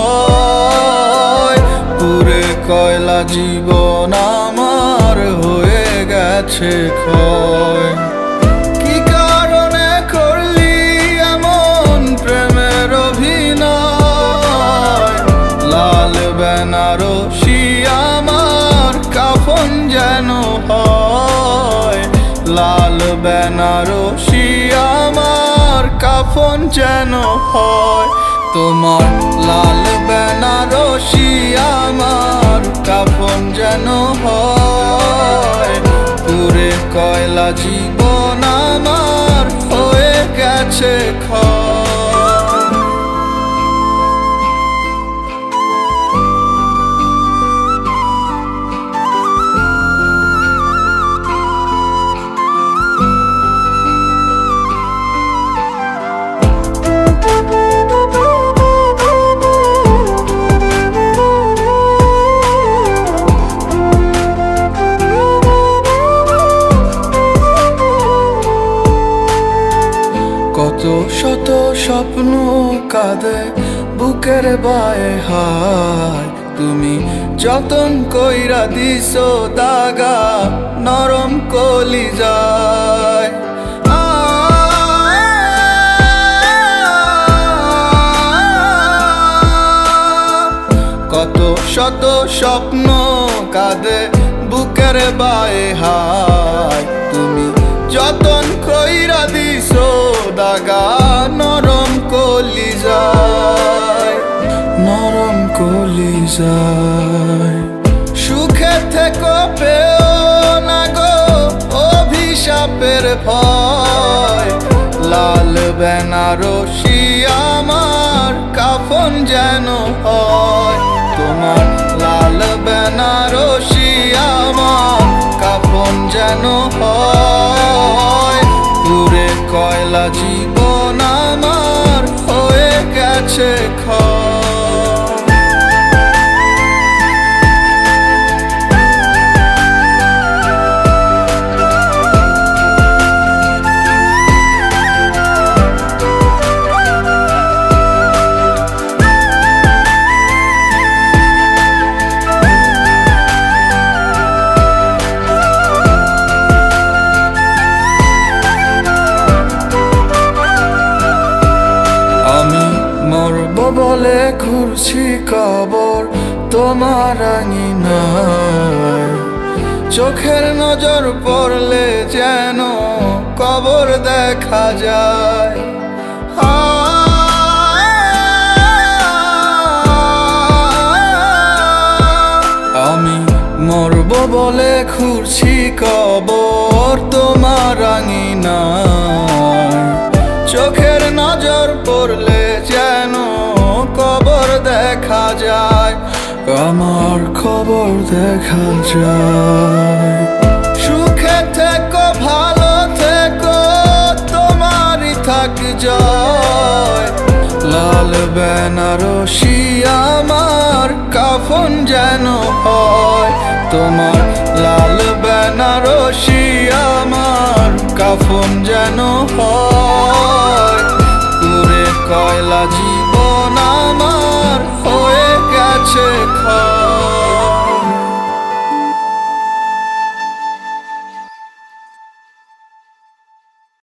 হয়, পুরে কয়লা জীবন আমার হয়ে গেছে ক্ষয়। বেনারসি আমার কাফন যেন হয়, লাল বেনারসি আমার কাফন যেন হয়। তোমার লাল বেনারসি আমার কাফন যেন হয়, পুরে কয়লা জীবন আমার হয়ে গেছে ক্ষয়। কত শত স্বপ্ন কাঁদে বুকের বায়ে হায়, তুমি যতন কইরা দিছো দাগা নরম কলিজায়। কত শত স্বপ্ন কাঁদে বুকের বায়ে কলিজায়, নরম কলিজায়। সুখে থেকো পেও না গো অভিশাপের ভয়, লাল বেনারসি আমার কাফন যেন হয় তোমার, লাল বেনারসি আমার কাফন যেন হয়। পুরে কয়লা জীবন আমার হয়ে গেছে ক্ষয়। বলে ঘুরছি কবর তোমার আঙিনায়, চোখের নজর পড়লে যেন কবর দেখা যায়। আমি মরব বলে ঘুরছি কবর তোমার আঙিনায়, চোখের নজর পড়লে যেন কবর দেখা যায়, আমার খবর দেখা যায়। সুখে থেকো ভালো থেকো তোমারই থাক জয়, লাল বেনারসি আমার কাফন যেন হয় তোমার, লাল বেনারসি আমার কাফন যেন হয়। পুরে কয়লা জীবন আমার হয়ে গেছে ক্ষয়।